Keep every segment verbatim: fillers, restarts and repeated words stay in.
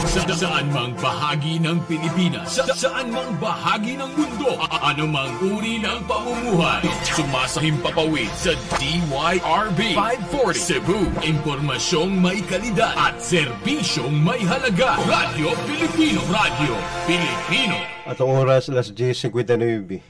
Sa saan mang bahagi ng Pilipinas, sa saan mang bahagi ng mundo, anumang uri ng pamumuhay, sumasahim papawid sa D Y R B five forty Cebu. Impormasyong may kalidad at serbisyong may halaga. Radyo Pilipino. Radyo Pilipino. At ang oras, alas diyes cincuenta y nueve.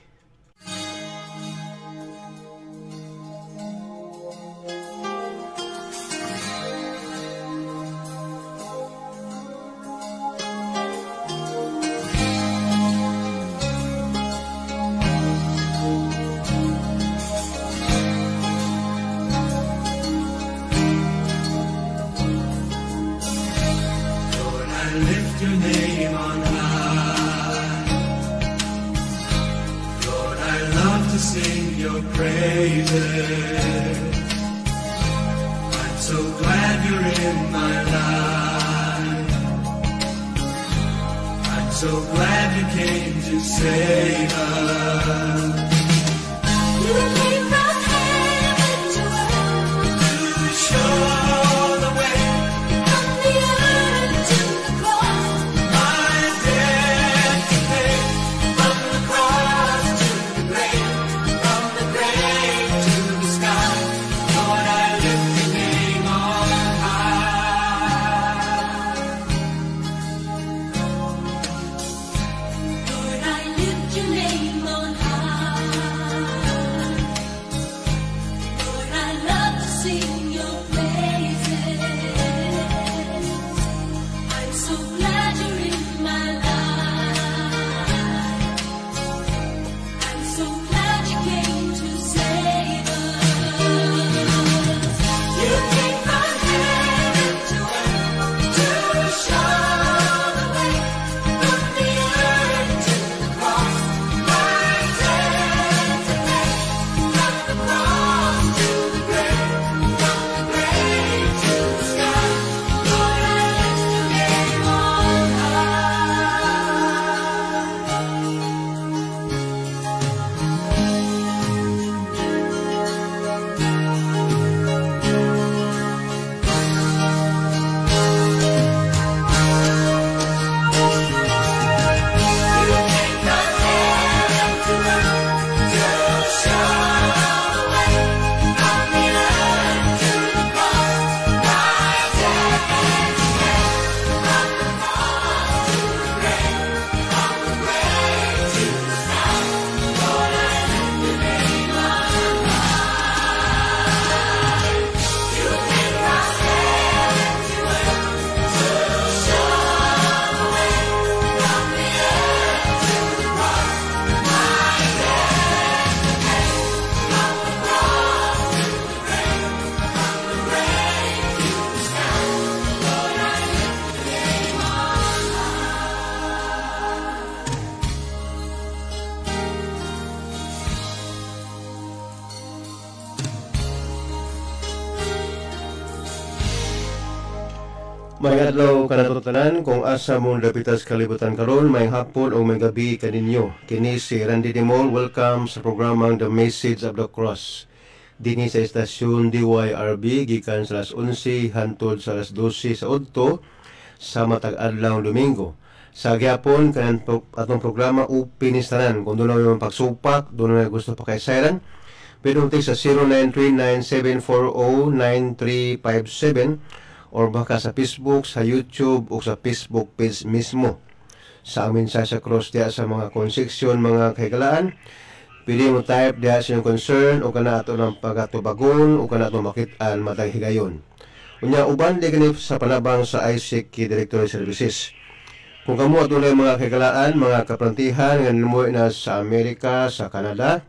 May adlaw kanatutanan kung asa mong lapitas kalibutan karon, may hapon o may gabi kaninyo. Kini si Randy Dimol, welcome sa programang The Message of the Cross. Dini sa estasyon D Y R B gikan sa alas onse hantod sa alas dose sa udto sa matag adlaw Domingo. Sa gyapon kanan atong programa upinistanan kung doon na yung pagsupak, doon na gusto pa kay Siren. Pero sa zero nine three nine seven four zero nine three five seven or baka sa Facebook, sa YouTube o sa Facebook page mismo. Sa amin sa sa cross diya sa mga konseksyon, mga kahigalaan, pili mo type diya sa yung concern o kana ato ng pagatubagon o kana ato makitaan matang higayon. Unya uban di ganip sa panabang sa I S E C Directory Services. Kung kamo ato na mga kahigalaan, mga kaprantihan nga namuwi na sa Amerika, sa Canada,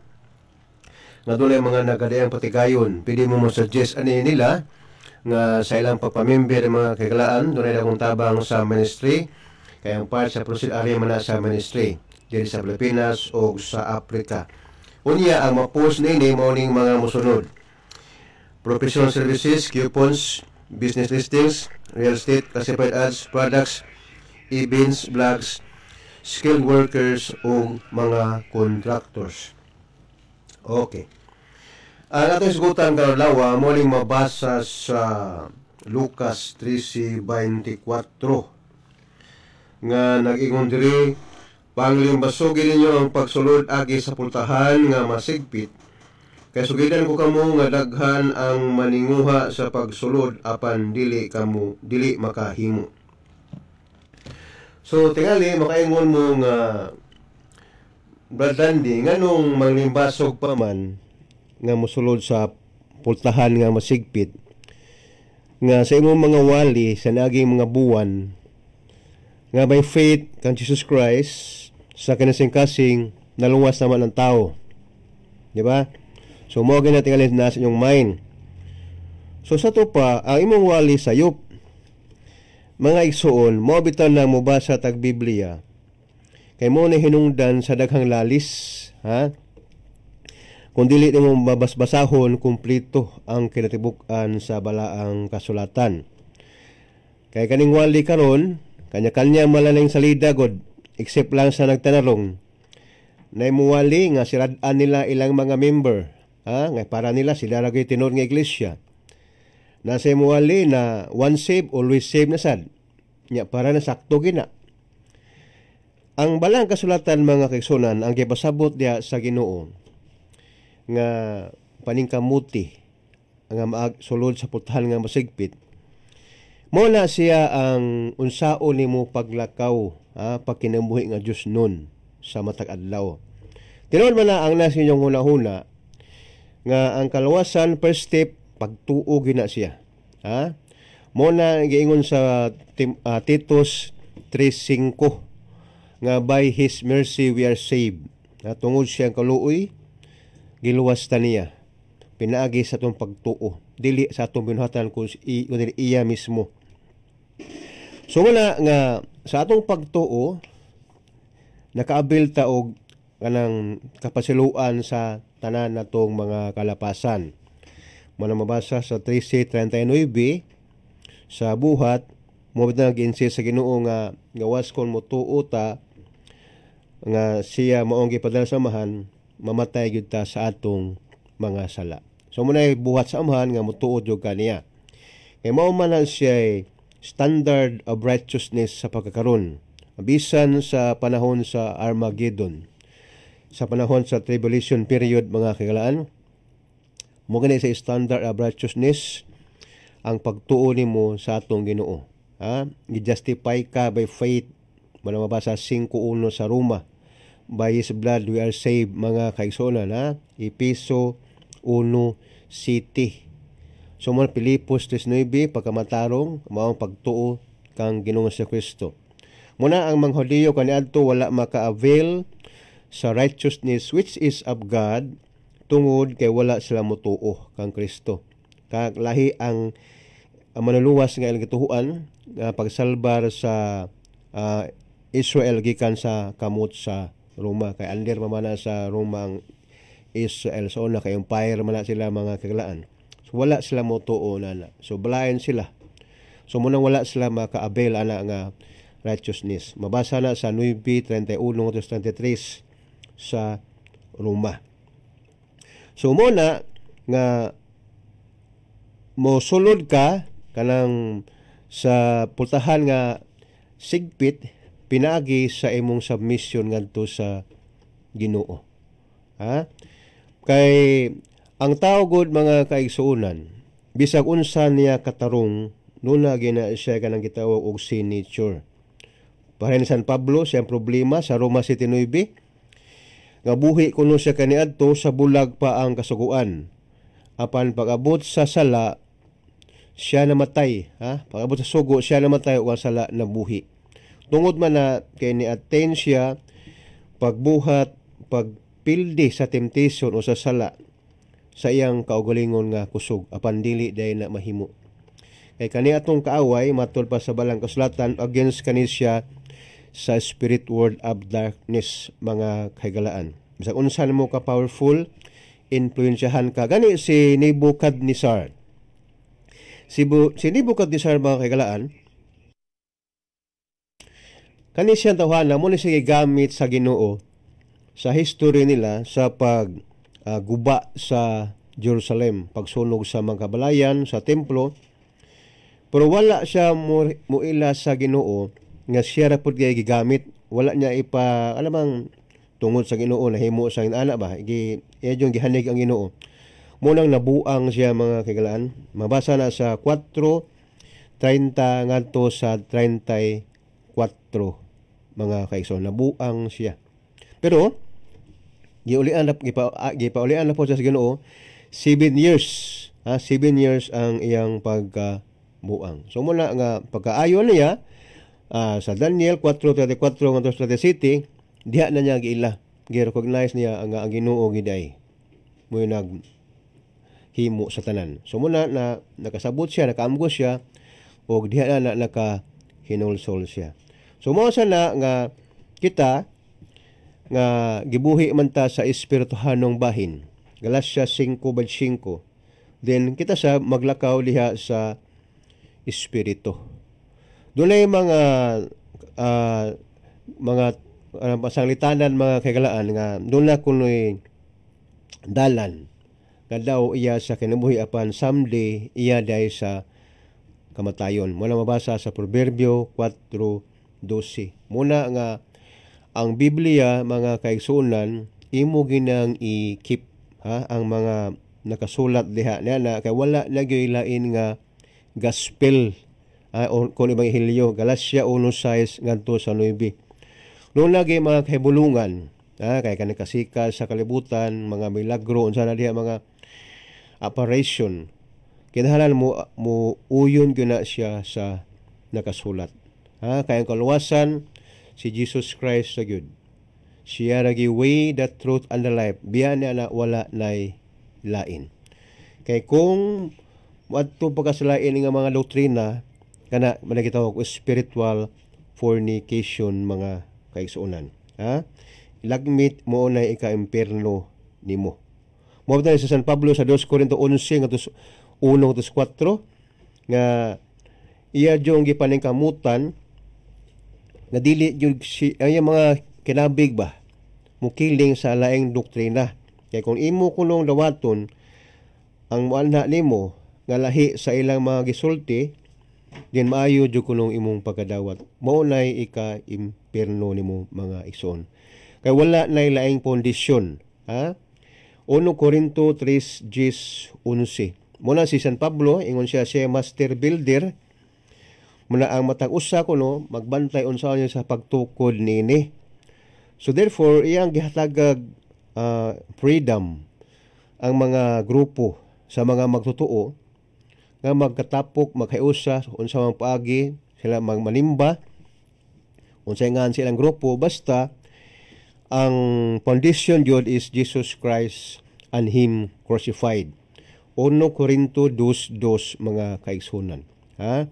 nga doon mga nagadaang patigayon, pili mo mo suggest ani nila nga sa ilang pagpamimber ng mga kagalaan, doon ay akong tabang sa ministry, kayang part sa proceed area man sa ministry, dito sa Pilipinas o sa Africa. Unya, ang ma-post nini, morning mga musunod. Professional services, coupons, business listings, real estate, classified ads, products, events, blogs, skilled workers o mga contractors. Okay. Ang atong isgutan karon lawa muling mabasa sa Lucas thirteen twenty-four. nga nag-ingon diri, panglimbasugin ninyo ang pagsulod agi sa pultahan nga masigpit. Kay sugidan ko kamo nga daghan ang maninguha sa pagsulod apan dili kamo dili makahimo. So tingali makaingon mo nga Brad Randy, nganong manglimbasog pa man nga mosulod sa pultahan nga masigpit nga sa imong mga wali sa naging mga buwan nga by faith kan Jesus Christ sa kinasing-kasing naluwas naman ang tao. Di ba? So, mo gina tingali na sa inyong mind. So, sa to pa, ang imong wali sayop. Mga igsoon, mo bitan na mubasa tag Biblia. Kay mo na hinungdan sa daghang lalis, ha? Kung dili nimo mabasbasahon kumplito ang kinatibuk-an sa balaang kasulatan. Kay kaning wali karon, kanya-kanya malaning salida god, except lang sa nagtanarong. Na imuwali nga sirad-an nila ilang mga member. Ha, nga para nila sila lagi tinor nga iglesia. Nasa imuwali na one save, always save na sad. Nya para na sakto gina. Ang balang kasulatan mga kaigsunan ang gipasabot diha sa Ginoo nga paningkamuti nga maag sulod sa pultahan nga masigpit. Mo na siya ang unsaon nimo paglakaw, ha, pagkinabuhi nga Dios nun sa matag adlaw. Tinuod man na ang nasa inyong huna-huna nga ang kalawasan first step pagtuo gina siya, ha? Mo na giingon sa tim, uh, Titus three five nga by his mercy we are saved. Ha, tungod siya ang kaluoy giluwas ta niya pinaagi sa atong pagtuo dili sa atong binuhatan kun kundi iya mismo. So muna nga sa atong pagtuo nakaabil ta og kanang kapasiluan sa tanan natong mga kalapasan. Muna mabasa sa thirteen thirty-nine sa buhat mo bitang nag-insist sa Ginoo nga gawas kon motuo ta nga siya maong gipadala sa amahan mamatay gyud ta sa atong mga sala. So muna buhat sa amahan nga motuo jud kaniya. Kay mao man siya standard of righteousness sa pagkakaron. Bisan sa panahon sa Armageddon. Sa panahon sa tribulation period mga kagalaan, mo gani sa standard of righteousness ang pagtuo nimo sa atong Ginoo. Ha? Gi-justify ka by faith. Muna mabasa five one sa Roma. By his blood we are saved mga kaigsunan, ha? Episo one city. So mo Pilipos nineteen pagkamatarong maong pagtuo kang Ginoong sa Kristo. Muna ang mga Hudiyo kaniadto wala maka-avail sa righteousness which is of God tungod kay wala sila motuo kang Kristo. Kag lahi ang, ang manuluwas nga ilang gituhuan nga pagsalbar sa uh, Israel gikan sa kamot sa Roma kay under mamana sa Roma ang Israel so na kay empire man sila mga kagalaan. So wala sila motuo na. So blind sila. So munang wala sila maka-avail ana nga righteousness. Mabasa na sa nine thirty-one to twenty-three sa Roma. So muna nga mosulod ka kanang sa pultahan nga sigpit pinaagi sa imong submission ngadto sa Ginoo. Ha? Kay ang tao gud mga kaigsuonan bisag unsa niya katarong nuna gina siya kanang gitawag og sin nature. Para ni San Pablo siyang problema sa Roma City nine nga buhi kuno siya kaniadto sa bulag pa ang kasuguan. Apan pag-abot sa sala siya namatay, ha? Pag-abot sa sugo siya namatay ug ang sala nabuhi. Tungod man na kay ni-attain siya pagbuhat, pagpildi sa temptation o sa sala sa iyang kaugalingon nga kusog apan dili day na mahimo. Kay kani atong kaaway matol pa sa balang kasulatan against kani siya sa spirit world of darkness mga kaigalaan. Bisag unsa mo ka powerful, influensyahan ka. Gani si Nebuchadnezzar. Si, Bu, si Nebuchadnezzar mga kaigalaan, kani siyang tawhana mo ni siya gamit sa Ginoo sa history nila sa pag uh, guba sa Jerusalem, pagsunog sa mga kabalayan sa templo. Pero wala siya muila sa Ginoo nga siya ra pud kay gigamit, wala niya ipa alamang tungod sa Ginoo nahimo sa ana ba gi yung gihanig ang Ginoo. Munang nabuang siya mga kagalaan. Mabasa na sa four thirty ngadto sa thirty-four mga kaigsoon, nabuang siya. Pero giulian na gipa gipaulian na po sa Ginoo seven years. Ha, seven years ang iyang pagkabuang. So muna nga pagkaayo niya uh, sa Daniel four thirty-four ngadto sa thirty-seven, diha na niya giila. Gi-recognize niya ang ang Ginoo giday. Mo nag himo sa tanan. So muna na nakasabot siya, nakaamgo siya og diha na, na naka-hinulsol siya. So mo sa na nga kita nga gibuhi man ta sa espirituhanong bahin. Galatia five verse five. Then kita sa maglakaw diha sa espiritu. Dunay mga uh, mga uh, pasanglitanan mga kagalaan nga doon na kunoy dalan daw iya sa kinabuhi apan someday iya day sa kamatayon. Muna mabasa sa Proverbio four twelve. Muna nga ang Biblia mga kaigsuonan imo ginang i-keep ha ang mga nakasulat diha na kay wala na gyud lain nga gospel ha, o kun ebanghelyo. Galatia one six ngadto sa nine. Noon lagi mga kahibulungan ha kay kanang kasika sa kalibutan, mga milagro unsa na diha mga apparition, kinahanglan mo mo uyon gyud na siya sa nakasulat. Ha kay ang kaluwasan si Jesus Christ sa gyud. Siya ra gi way, the truth and the life. Biya na na wala nay lain. Kay kung adto pagkasalain nga mga doktrina kana managitawag og spiritual fornication mga kaigsuonan. Ha? Lagmit mo na ika-imperno nimo. Mo sa San Pablo sa two Corinto eleven ngadto one ngadto four nga iya jong gipaningkamutan nga dili jud si ay mga kinabig ba mukiling sa laing doktrina. Kay kung imo kulong dawaton ang muanha nimo nga lahi sa ilang mga gisulti, din maayo jud kulong imong pagkadawat. Mao nay ika-imperno nimo mga igsoon. Kay wala nay laing pondisyon, ha? one Corinto three eleven. Muna si San Pablo ingon siya siya master builder. Muna ang matang usa kuno magbantay unsa niya sa pagtukod niini. So therefore iyang gihatagag uh, freedom ang mga grupo sa mga magtutuo nga magkatapok maghiusa unsa mang paagi sila magmanimba unsay ngan silang grupo basta ang foundation jud is Jesus Christ and Him crucified. one Corinto two two mga kaigsunan. Ha?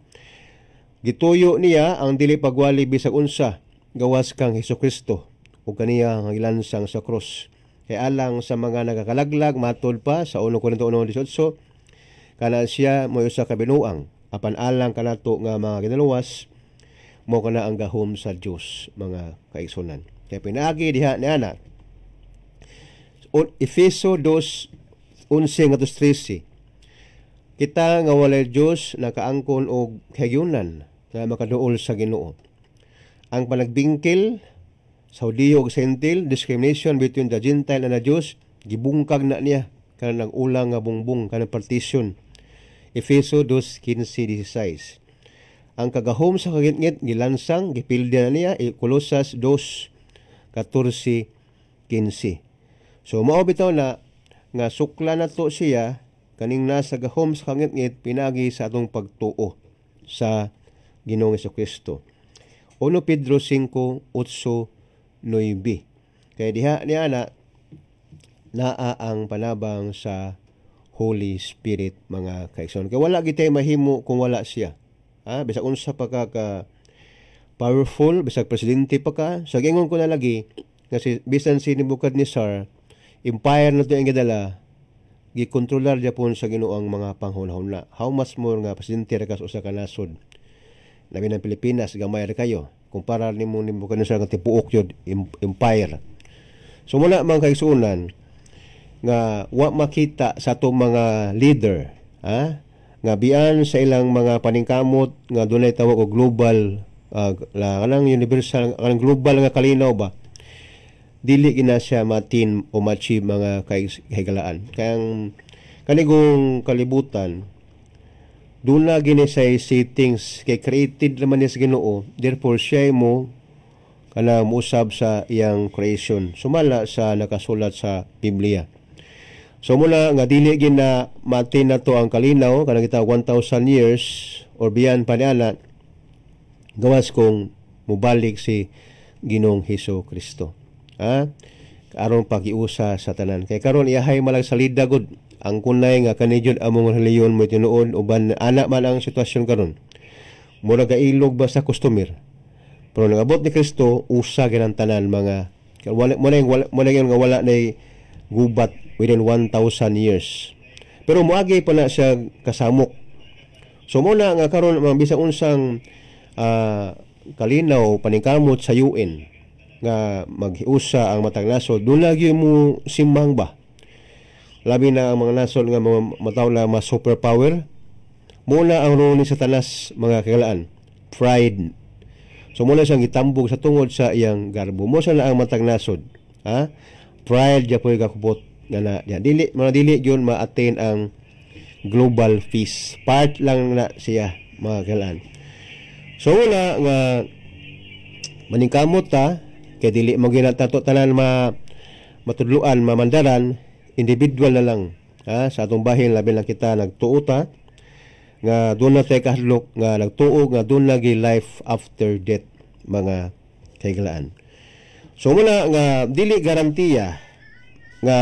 Gituyo niya ang dili pagwali bisag unsa gawas kang Hesukristo o kaniya ang ilansang sa krus. Kay alang sa mga nagakalaglag matod pa sa one Corinto one eighteen kana siya mo usa ka binuang apan alang kanato nga mga ginaluwas mo kana ang gahom sa Dios mga kaigsunan. Kaya pinagi diha niana Efeso two eleven ngadto thirteen. Kita nga walay Dios nakaangkon og kahyunan nga makaduol sa Ginoo. Ang panagbingkil sa Hudiyo ug Sentil, discrimination between the Gentile and the Jews, gibungkag na niya kanang ulang nga bungbong kanang partition. Efeso two fifteen sixteen. Ang kagahom sa kagitngit gilansang gipildi na niya e Colosas two fourteen fifteen. So mao bitaw na nga sukla na to siya kaning nasa gahom sa kagitngit pinagi sa atong pagtuo sa Ginoong Hesukristo. one Pedro five eight nine. Kaya diha niya na naa ang panabang sa Holy Spirit mga kaigsoon. Kaya wala gitay mahimo kung wala siya. Ha, bisag unsa pa ka, ka powerful, bisag presidente pa ka, sa gingon ko na lagi kasi bisan si Nebuchadnezzar empire na to ang gidala gikontrolar Japon sa Ginoo ang mga panghunahon na. How much more nga presidente ra kas usa ka nasod. Labi ng Pilipinas gamay ra kayo kumpara nimo nimo kanus nga tipuok yun empire. So muna mga kaigsuonan nga wa makita sa atong mga leader ha nga biyan sa ilang mga paningkamot nga dunay tawag og global uh, kanang universal, kanang global nga kalinaw ba, dili gina siya matin o ma-achieve mga kahigalaan. Kaya kanigong kalibutan, doon na gini sa settings kay created naman niya sa Ginoo, therefore siya mo kana muusab sa iyang creation, sumala sa nakasulat sa Biblia. So mula nga dili gina matin na to ang kalinaw kanang kita one thousand years or beyond pa niana, gawas kung mubalik si Ginoong Hesus Kristo. Ha? Aron pagiusa sa tanan. Kay karon iyahay malang salida gud ang kunay nga kanijud among reliyon mo tinuod uban ana man ang sitwasyon karon. Mura gailog ba sa customer. Pero nagabot ni Kristo usa gyud ang tanan mga wala mo na wala mo na nga wala na gubat within one thousand years. Pero moagi pa na siya kasamok. So mo na nga karon mga bisag unsang uh, kalinaw paningkamot sa U N nga maghiusa ang matang nasod, doon lagi mo simbang ba? Labi na ang mga nasod nga mga mataw na mas superpower, muna ang role ni Satanas mga kagalaan, pride. So muna siyang gitambog sa tungod sa iyang garbo. Mo sa na ang matang nasod, ha? Pride ja po'y kakupot na na. Yan. Dili, mga dili yun ma-attain ang global peace. Part lang na siya mga kagalaan. So wala nga maningkamot ta, kaya dili mo ginatato tanan ma matudluan, mamandaran, individual na lang. Ha? Sa atong bahin, labi lang kita nagtuo ta, nga doon na tayo kahadlok, nga nagtuo, nga doon lagi life after death, mga kaigalaan. So muna nga dili garantiya nga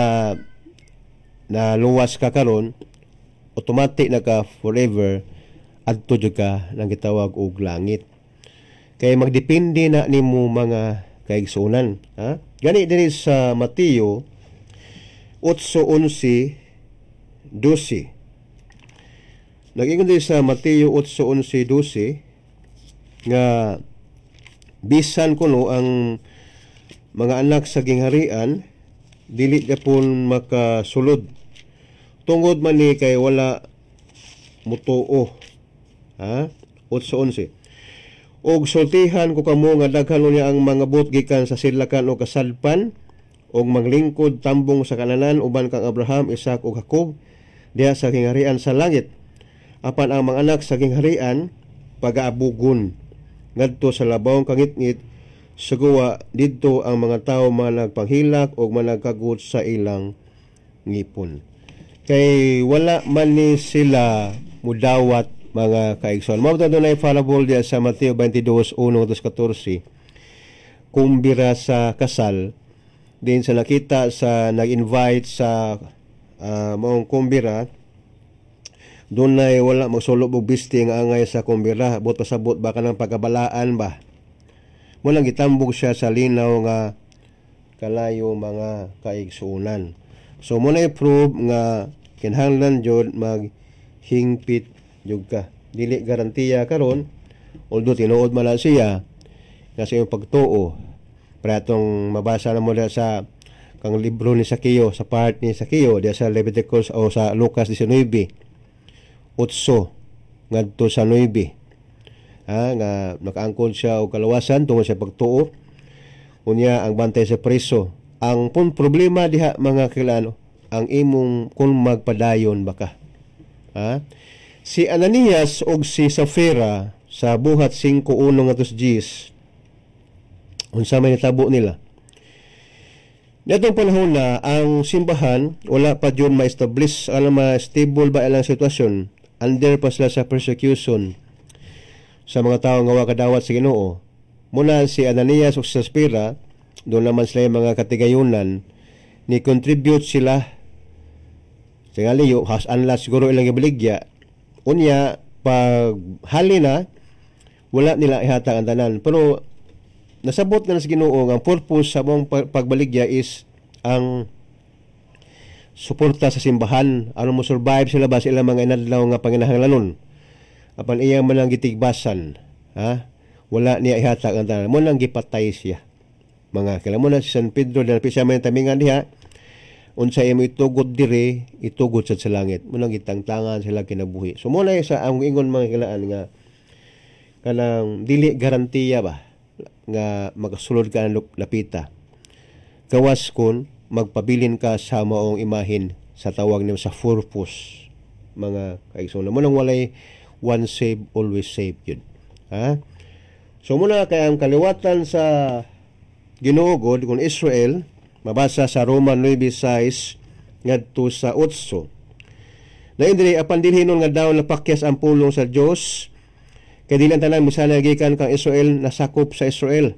na luwas ka karon, automatic na ka forever, adto jud ka nang gitawag og langit. Kay magdepende na nimo mga kaigsunan. Ha? Gani diri sa Mateo eight eleven twelve. Nag-ingon diri sa Mateo eight eleven twelve nga bisan kuno ang mga anak sa gingharian dili gyapon makasulod tungod man ni kay wala mutuo. Ha? eight eleven og sultihan ko kamo nga daghan niya ang mga bot gikan sa sidlakan o kasadpan og maglingkod tambong sa kananan uban kang Abraham, Isaac ug Jacob diha sa kingharian sa langit. Apan ang mga anak sa kingharian pagaabugon ngadto sa labawong kangitngit suguwa didto ang mga tawo mga nagpanghilak og managkagut sa ilang ngipon. Kay wala man ni sila mudawat mga kaigsoon. Mao ta dunay fallible diya sa Mateo twenty-two one to fourteen. Kumbira sa kasal din sa nakita sa nag-invite sa uh, maong kumbira, dunay wala magsulog og bisting angay sa kumbira, bot pasabot ba kanang pagkabalaan ba. Mo lang gitambog siya sa linaw nga kalayo mga kaigsuonan. So mo na i-prove nga kinahanglan jud maghingpit jud ka. Dili garantiya karon, although tinuod man na siya nga sa iyong pagtuo. Para itong mabasa na mo sa kang libro ni Sakeo, sa part ni Sakeo, diya sa Leviticus o sa Lucas nineteen, eight ngadto sa nine. Ha, nga nakaangkon siya og kalawasan tungod sa pagtuo. Unya ang bantay sa preso. Ang pun problema diha mga kilano, ang imong kung magpadayon baka. Ha? Si Ananias og si Safira sa buhat five one ngadto Gs unsa may natabo nila. Natong panahon na ang simbahan wala pa jud ma-establish alam ma stable ba ilang sitwasyon, under pa sila sa persecution sa mga tawo nga wa kadawat sa Ginoo. Muna si Ananias ug si Safira doon naman sila yung mga katigayunan ni contribute sila tingali yo has unless siguro ilang gibaligya. Unya pag hali na wala nila ihatag ang tanan, pero nasabot na sa Ginoo ang purpose sa mong pagbaligya is ang suporta sa simbahan, ano mo survive sila ba sila mga inadlaw nga panginahanglanon apan iyang man ang gitigbasan, ha, wala niya ihatag ang tanan, mo nang gipatay siya mga kailan mo na si San Pedro dahil siya may tamingan diha unsa imo itugod dire itugod sa langit, mo nang gitangtangan sila kinabuhi. So mo na sa ang ingon mga kilaan nga kanang dili garantiya ba nga magasulod ka ng lapita. Gawas kun magpabilin ka sa maong imahin sa tawag nimo sa purpose, mga kaigsoon. Mo nang walay one save always save yun. Ha? So muna kay ang kaliwatan sa Ginoo God kung Israel mabasa sa Roma nine sais ngadto sa otso. Na indri apan dinhinon nga daw napakyas ang pulong sa Dios kay dili tanan misana gikan kang Israel nasakop sa Israel.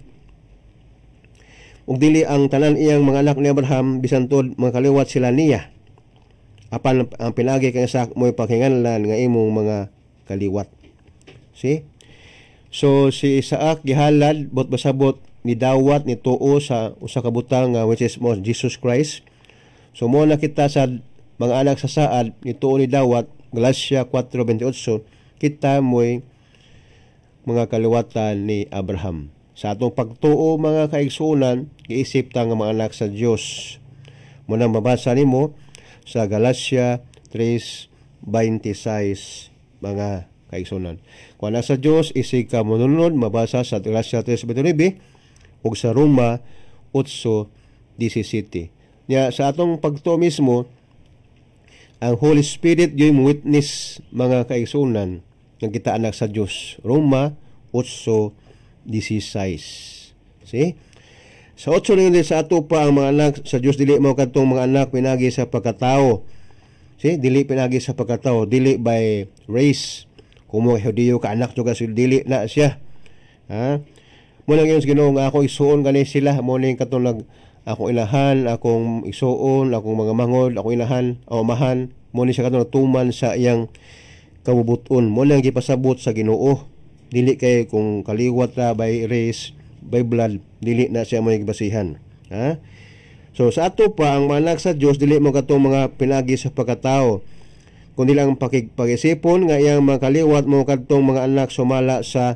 Ug dili ang tanan iyang mga anak ni Abraham bisan tod mga kaliwat sila niya. Apan ang pinagi kang sa mo'y paghinganlan nga imong mga kaliwat. See? So si Isaac gihalad bot basabot ni dawat ni tuo sa usa ka butang uh, which is mo Jesus Christ. So mo na kita sa mga anak sa saad ni tuo ni dawat Galatia four twenty-eight kita mo'y mga kaliwatan ni Abraham. Sa atong pagtuo mga kaigsunan, giisip ta nga mga anak sa Dios. Mo nang mabasa nimo sa Galatia three twenty-six mga kaigsunan. Kung anak sa Dios, isig ka monunod mabasa sa Galatia three twenty-nine ug sa Roma eight seventeen. Nya sa atong pagtuo mismo, ang Holy Spirit yung witness mga kaigsunan nga kita anak sa Dios. Roma eight sixteen. See? Sa otso rin sa ato pa ang mga anak sa Dios dili mao kadtong mga anak pinagi sa pagkatao. See? Dili pinagi sa pagkatao, dili by race. Kumo Judio ka anak jud ka dili na siya. Ha? Mo lang yung Ginoo nga ako isuon gani sila mo ning katong nag akong ilahan, akong isuon, akong mga mangod, akong ilahan, o mahan, mo ni siya katong tuman sa iyang kabubuton. Mo lang gipasabot sa Ginoo. Dili kay kung kaliwat ra by race, by blood, dili na siya may basihan. Ha? So sa ato pa ang mga anak sa Dios dili mo katong mga pinagi sa pagkatao. Kundi lang pag-isipon nga iyang mga kaliwat mo kadtong mga anak sumala sa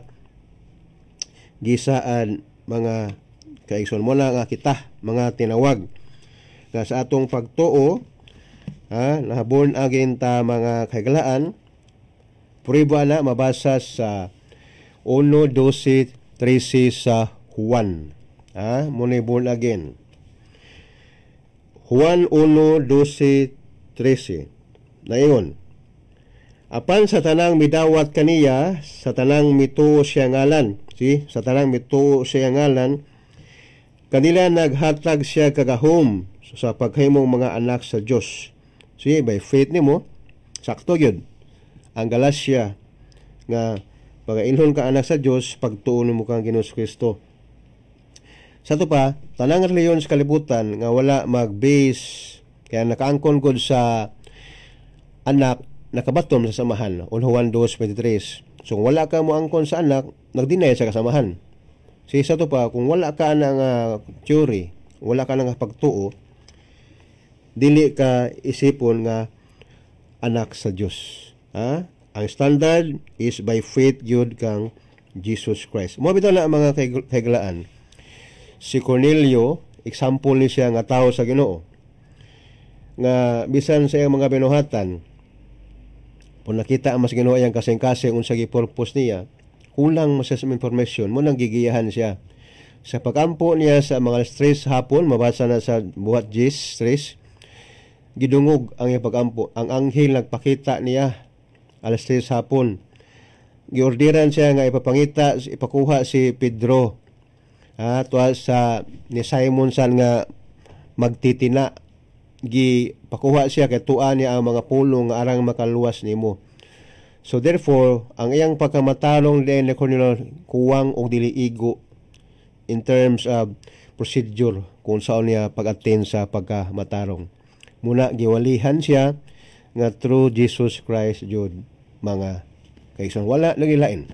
gisaan mga kaigsoon mo na nga kita mga tinawag nga sa atong pagtuo, ha, na born again ta mga kagalaan. Puriba na mabasa sa one twelve thirteen sa Juan. Ha? Muna born again. Juan one twelve thirteen. Na iyon. Apan sa tanang midawat kaniya, sa tanang mituo siya ngalan. See? Sa tanang mituo siya ngalan, kanila naghatag siya kagahom sa paghimong mga anak sa Dios. See? By faith nimo, sakto yun. Ang Galatia nga pagailhon ka anak sa Dios pagtuo nimo kang Ginoos Kristo. Sa to pa, tanang reliyon sa kalibutan nga wala mag-base kaya nakaangkon gud sa anak nakabatom sa samahan. Juan two twenty-three. So kung wala ka mo angkon sa anak, nagdinay sa kasamahan. So isa to pa, kung wala ka ng uh, theory, wala ka ng pagtuo, dili ka isipon nga anak sa Dios. Ha? Ang standard is by faith yun kang Jesus Christ. Mo bitaw na mga kahiglaan. Si Cornelio, example ni siya nga tao sa Ginoo. Nga bisan sa iyang mga binuhatan, kung nakita ang mas Ginoo iyang kasing-kasing unsa gi purpose niya, kulang mas sa information mo nang gigiyahan siya. Sa pagampo niya sa mga stress hapon, mabasa na sa buhat Jis stress, gidungog ang iyang pagampo. Ang anghel nagpakita niya alas tres hapon. Giordiran siya nga ipapangita, ipakuha si Pedro. Ha, tuwa sa ni Simon san nga magtitina. Gi pakuha siya kay tuan niya ang mga pulong nga arang makaluwas nimo. So therefore, ang iyang pagkamatalong din ni Cornelio kuwang og dili igo in terms of procedure kung saan niya pag-attend sa pagkamatarong. Muna giwalihan siya nga through Jesus Christ jud mga kaigsoon. Wala lagi lain.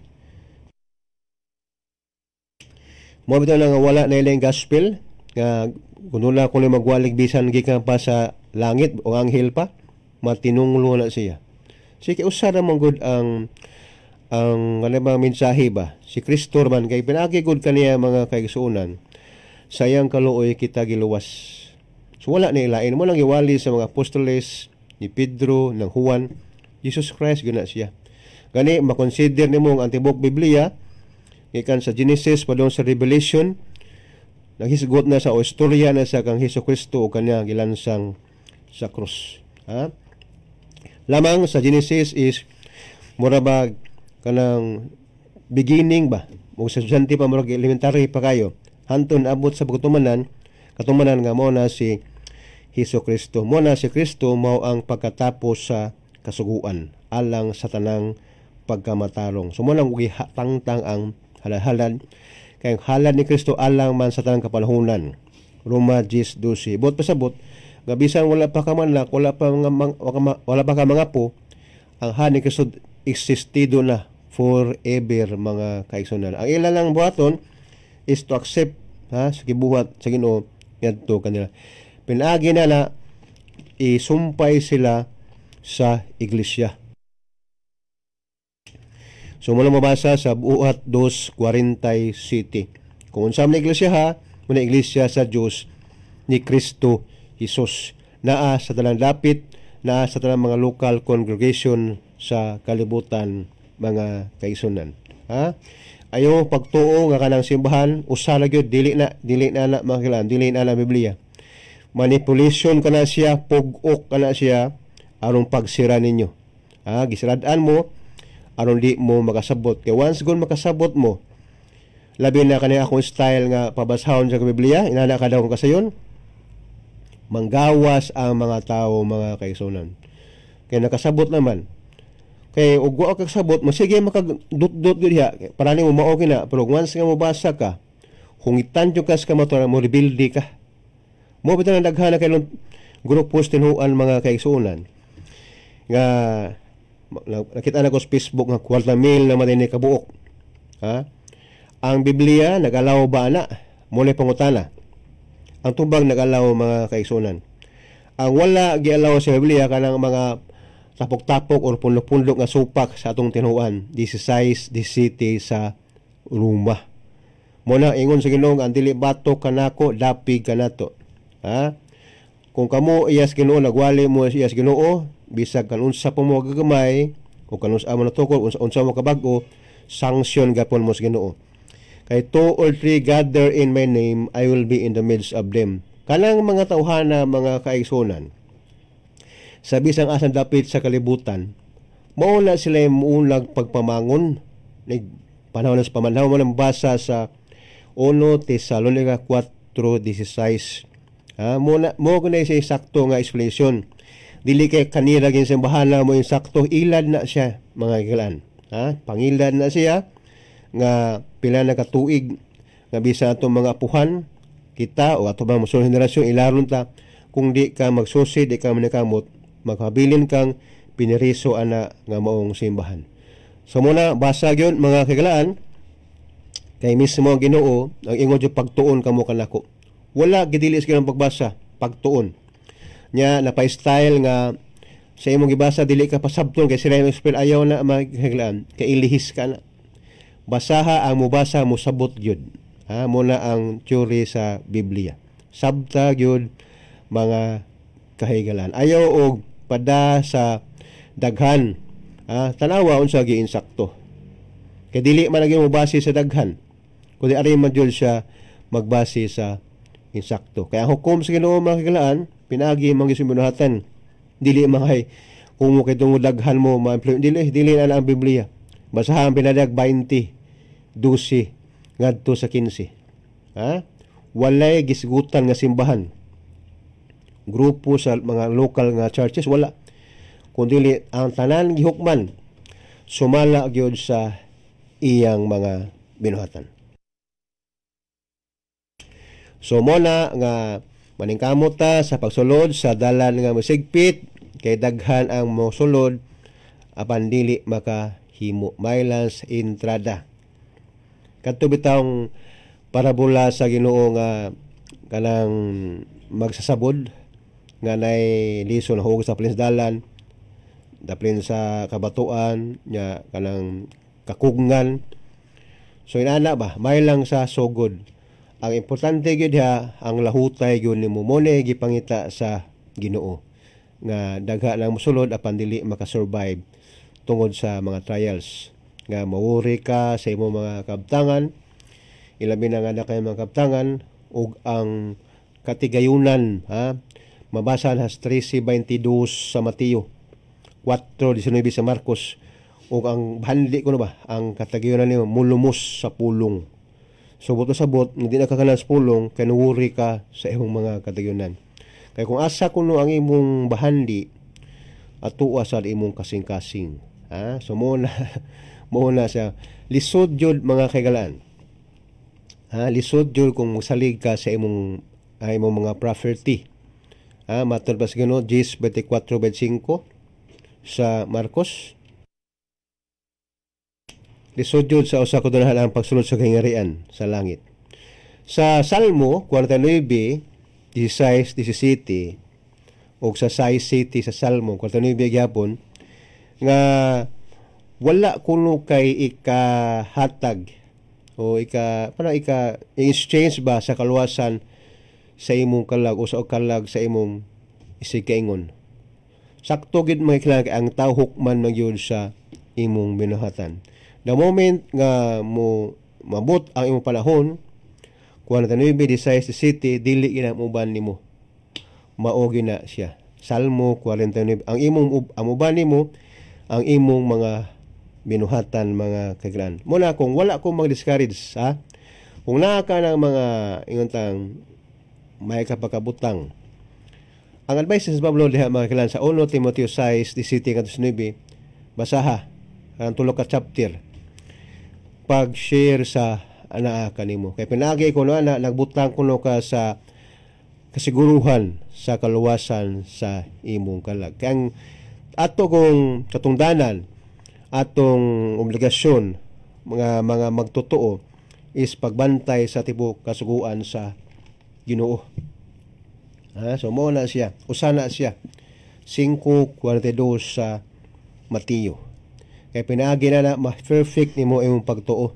Mo bitaw nga wala na ilang gospel nga kunula ko ni magwalig bisan gikan pa sa langit o anghel pa matinunglo na siya. Sige usa ra man gud ang ang ano ba mensahe ba si Kristo man kay pinagi gud kaniya mga kaigsuonan sayang kaluoy kita giluwas. So wala ni lain mo lang giwali sa mga apostoles ni Pedro ng Juan, Jesus Christ guna siya. Gani makonsider nimo ang tibuok Biblia gikan sa Genesis padung sa Revelation naghisgot na sa o istorya na sa kang Hesukristo o kanya gilansang sa krus. Ha? Lamang sa Genesis is mura ba kanang beginning ba o sa estudyante pa murag elementary pa kayo hanton abot sa pagtumanan katumanan nga mo na si Hesukristo. Mo na si Kristo mao ang pagkatapos sa kasuguan alang sa tanang pagkamatarong. So mo lang tangtang ang halahalan kay halad ni Kristo alang man sa tanang kapanahunan. Roma ten twelve. Bot pasabot nga bisan wala pa ka manlak, wala pa mga wala pa ka mga po, ang han ni Kristo existido na forever mga kaigsunan. Ang ila lang buhaton is to accept ha sa gibuhat sa Ginoo ngadto kanila. Pinaagi na na isumpay sila sa iglesia. So mula mabasa sa buhat two forty-seven. Kung unsa man iglesia ha, muna iglesia sa Dios ni Kristo Jesus. Naa sa talang dapit, naa sa talang mga local congregation sa kalibutan mga kaigsunan. Ha? Ayo pagtuo nga kanang simbahan usa ra gyud dili na dili na na mga kilan, dili na na Biblia. Manipulation kana siya, pug-ok kana siya aron pagsira ninyo. Ha, gisirad-an mo aron di mo makasabot. Kay once gun makasabot mo, labi na kani akong style nga pabasahon sa Biblia, inana ka daw kasayon, manggawas ang mga tao mga kaigsunan. Kay nakasabot naman. Kay ug wa ka kasabot, mo sige makadut-dut gyud diha. Para nimo mao kina, pero once nga mobasa ka, hungitan jud ka sa kamatura mo rebuild ka. Mo bitan daghan na kay grupos tinuan mga kaigsunan nga nakita na ko sa Facebook nga kwarta mil na matini kabuok. Ha? Ang Biblia nagalaw ba na? Muli pangutana. Ang tubag nagalaw mga kaigsunan. Ang wala gialaw sa Biblia kanang mga tapok-tapok o pundok-pundok nga supak sa atong tinuan. sixteen, seventeen sa Roma. Muna ingon sa Ginoo ang dili batok kanako dapig kanato. Ha? Kung kamo iyas Ginoo nagwali mo iyas Ginoo bisag kan unsa pa mo gagamay o kan unsa mo natukol unsa, unsa mo kabag-o sanction gapon mo sa Ginoo. Kay two or three gather in my name, I will be in the midst of them. Kanang mga tawhana mga kaigsunan sa bisang asan dapit sa kalibutan mao na sila muulag pagpamangon nig panahon sa pamanhaw mo nang basa sa one Tesalonica four sixteen. Ha mo na mo kunay sa sakto nga explanation. Dili kay kanira gin simbahan mo yung sakto ilad na siya mga kilan. Ha? Pangilad na siya nga pila na katuig nga bisa atong mga apuhan kita o ato bang mosunod henerasyon ilaron ta kung di ka magsusi di ka manikamot maghabilin kang piniriso ana nga maong simbahan. So muna basa gyud mga kigalaan kay mismo ang Ginoo ang ingon jud pagtuon kamo kanako. Wala gidili sa pagbasa, pagtuon. Nya napa-style nga sa imong gibasa dili ka pasabton kay sila yung spell ayaw na maghilaan kay ilihis ka na. Basaha ang mubasa mo sabot gyud. Ha mo na ang theory sa Biblia. Sabta gyud mga kahigalan. Ayaw og pada sa daghan. Ha tanawa unsa gi insakto. Kay dili man lagi mo base sa daghan. Kundi ari man gyud siya magbase sa insakto. Kaya ang hukom sa Ginoo mga kahigalan pinagi mga simunuhatan dili mahay kung mo kay tungod daghan mo ma-employ dili dili na ang Biblia basahan pinadag twenty twelve ngadto sa fifteen. Ha walay gisgutan nga simbahan grupo sa mga local nga churches wala kundi ang tanan gihukman sumala gyud sa iyang mga binuhatan. So mo na nga maningkamot ta sa pagsulod sa dalan nga masigpit kay daghan ang mosulod apan dili makahimo miles entrada. Kadto bitawng parabola sa Ginoo nga kanang magsasabod nga nay lison hug sa plins dalan daplin sa kabatuan nya kanang kakugngan. So inana ba may lang sa sugod. Ang importante gyud ha ang lahutay gyud nimo mo na gipangita sa Ginoo nga dagha lang mosulod apan dili makasurvive tungod sa mga trials nga mawuri ka sa imong mga kabtangan, ilabi na nga na kayo mga kabtangan, ug ang katigayunan, ha, mabasa na sa thirteen twenty-two sa Mateo, four nineteen sa Marcos, ug ang bahandi ko na ba, ang katigayunan nimo mulumos sa pulong. So buto sabot, hindi na kakanan sa pulong, kanuwuri ka sa imong mga katigayunan. Kaya kung asa kuno ang imong bahandi, atuwa sa imong kasing-kasing. Ha? So muna muna sa lisod jud mga kaigalaan. Ha, lisod jud kung salig ka sa imong ay imong mga property. Ha, matod pa sa Ginoo ten twenty-four twenty-five sa Marcos. Lisod jud sa usa ka dunahan ang pagsulod sa kahingarian sa langit. Sa Salmo forty-nine sixteen seventeen o sa size city sa Salmo forty-nine gyapon nga wala kuno kay ikahatag o ika para ika exchange ba sa kaluwasan sa imong kalag o sa kalag sa imong isikaingon. Sakto gid mga kailangan ang tao hukman man yun sa imong binuhatan. The moment nga mo mabot ang imong panahon forty-nine sixteen seventeen dili gina uban nimo. Mao gina siya. Salmo forty-nine ang imong ang uban nimo ang imong mga binuhatan mga kailan. Muna kung wala kong mag-discourage, ha? Kung naa ka ng mga ingantang may kapakabutang. Ang advice sa Pablo diha mga kailan sa First Timothy six seventeen basaha ang tulo ka chapter. Pag-share sa anaa kanimo. Kay pinagi ko no ana nagbutang kuno ka sa kasiguruhan sa kaluwasan sa imong kalag. Kaya ang ato kong katungdanan, atong obligasyon mga mga magtotoo is pagbantay sa tibok kasuguan sa Ginoo. Ha, so mo na siya, usa na siya five forty-two sa Mateo. Kay pinaagi na na ma-perfect nimo imong pagtuo.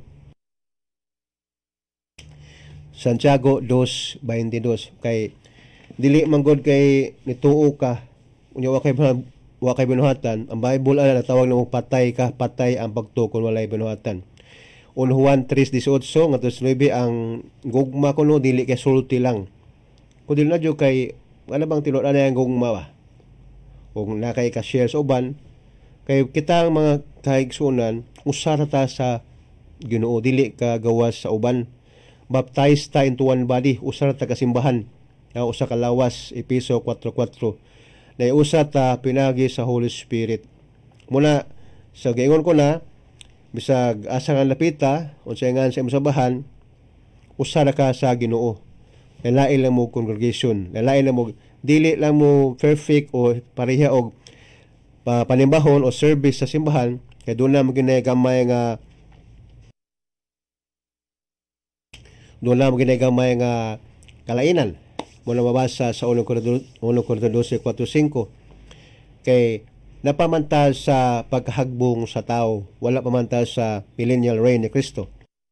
Santiago two twenty-two kay dili man gud kay nituo ka unya wa kay wa kay binuhatan. Ang Bible ana natawag nimo patay ka, patay ang pagtuo kun walay binuhatan. Un Juan three eighteen ngadto sa nine ang gugma kuno dili kay sulti lang. Kun dili na jud kay ano bang tilod ana ang gugma ba? Kung na kay ka share sa uban kay kita ang mga kaigsunan usara ta sa Ginoo dili ka gawas sa uban. Baptized ta into one body, usara ta kasimbahan. Uh, usa ka lawas Episo four four. Na usa ta pinagi sa Holy Spirit. Muna sa gaingon ko na bisag asa nga lapita unsay nga sa imong sabahan usara ka sa Ginoo. Lain lang mo congregation, lain lang mo dili lang mo perfect o pareha og pa, panimbahon o service sa simbahan kay doon na mo ginagamay nga doon na mo ginagamay nga kalainan. Muna mabasa sa First Corinthians four five kay napamantag sa paghagbong sa tao, wala pamantag sa millennial reign ni Kristo.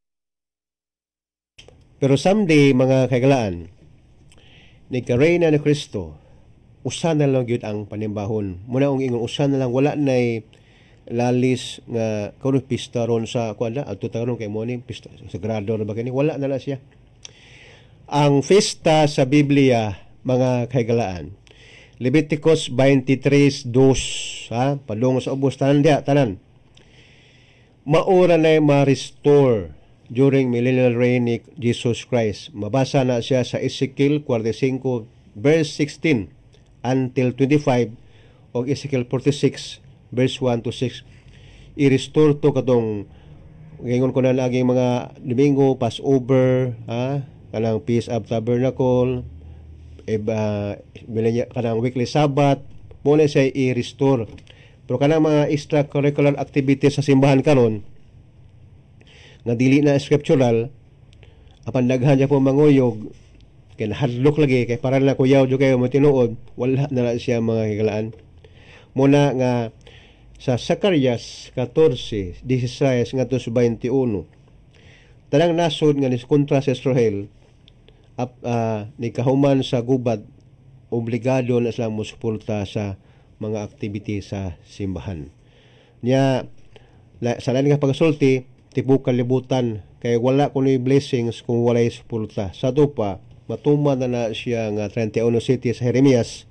Pero someday mga kaigalaan ni kareyna ni Kristo usa na lang gyud ang panimbahon. Muna ang ingon usa na lang, wala nay lalis nga kuno pista ron sa kuan adto taron kay mo ni pista sagrado na ba kini, wala na la siya. Ang fiesta sa Biblia mga kaigalaan Leviticus twenty-three two, ha, padung sa ubos tanan dia tanan. Maura na ma-restore during millennial reign ni Jesus Christ. Mabasa na siya sa Ezekiel forty-five verse sixteen until twenty-five o Ezekiel forty-six verse one to six. I-restore to katong ngayon ko na lagi mga Domingo, Passover, ha, kanang Feast of Tabernacle, iba kanang weekly Sabbath, mo na siya i-restore. Pero kanang mga extracurricular activities sa simbahan karon nga dili na scriptural, apan daghan siya po manguyog, kay nahadlok lagi, kay para na kuyaw jo kayo mo tinuod, wala na lang siya mga higalaan. Muna nga sa Zacarias fourteen sixteen ngadto sa twenty-one, tanang nasod nga ni kontra sa Israel, Up, uh, ni kahuman sa gubad, obligado na sila mo suporta sa mga activity sa simbahan. Nya la, sa lain nga pagasulti tibok kalibutan kay wala kunoy blessings kung walay suporta. Sa to pa matuman na na siya nga thirty-one city sa Jeremias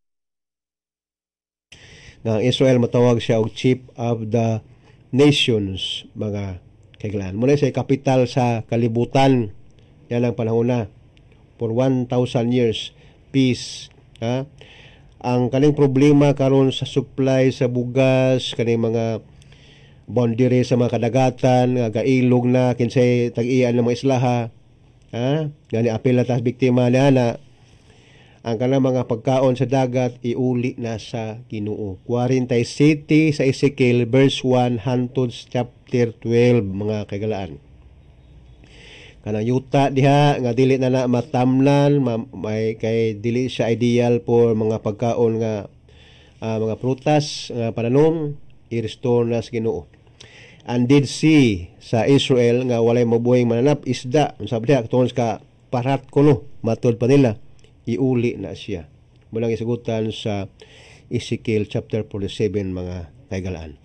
nga Israel matawag siya og chief of the nations, mga kailan. Muna siya kapital sa kalibutan. Yan ang panahon na. For one thousand years, peace. Ha? Ang kaning problema karon sa supply sa bugas, kaning mga boundary sa mga kadagatan, nga gailog na, kinsay tag-iyan ng mga islaha. Ha? Gani apil na tas biktima niya na ang kanang mga pagkaon sa dagat iuli na sa Ginoo. forty city sa Ezekiel verse one hangtod chapter twelve, mga kagalaan. Kanang yuta diha nga dili na na matamnan, ma, may kay dili siya ideal for mga pagkaon nga uh, mga prutas nga pananom, i-restore na sa Ginoo. And did see sa Israel nga walay mabuhing mananap isda, sabi diha tungod ka parat kuno matud pa nila, iuli na siya. Mulang isagutan sa Ezekiel chapter forty-seven, mga kaigalaan.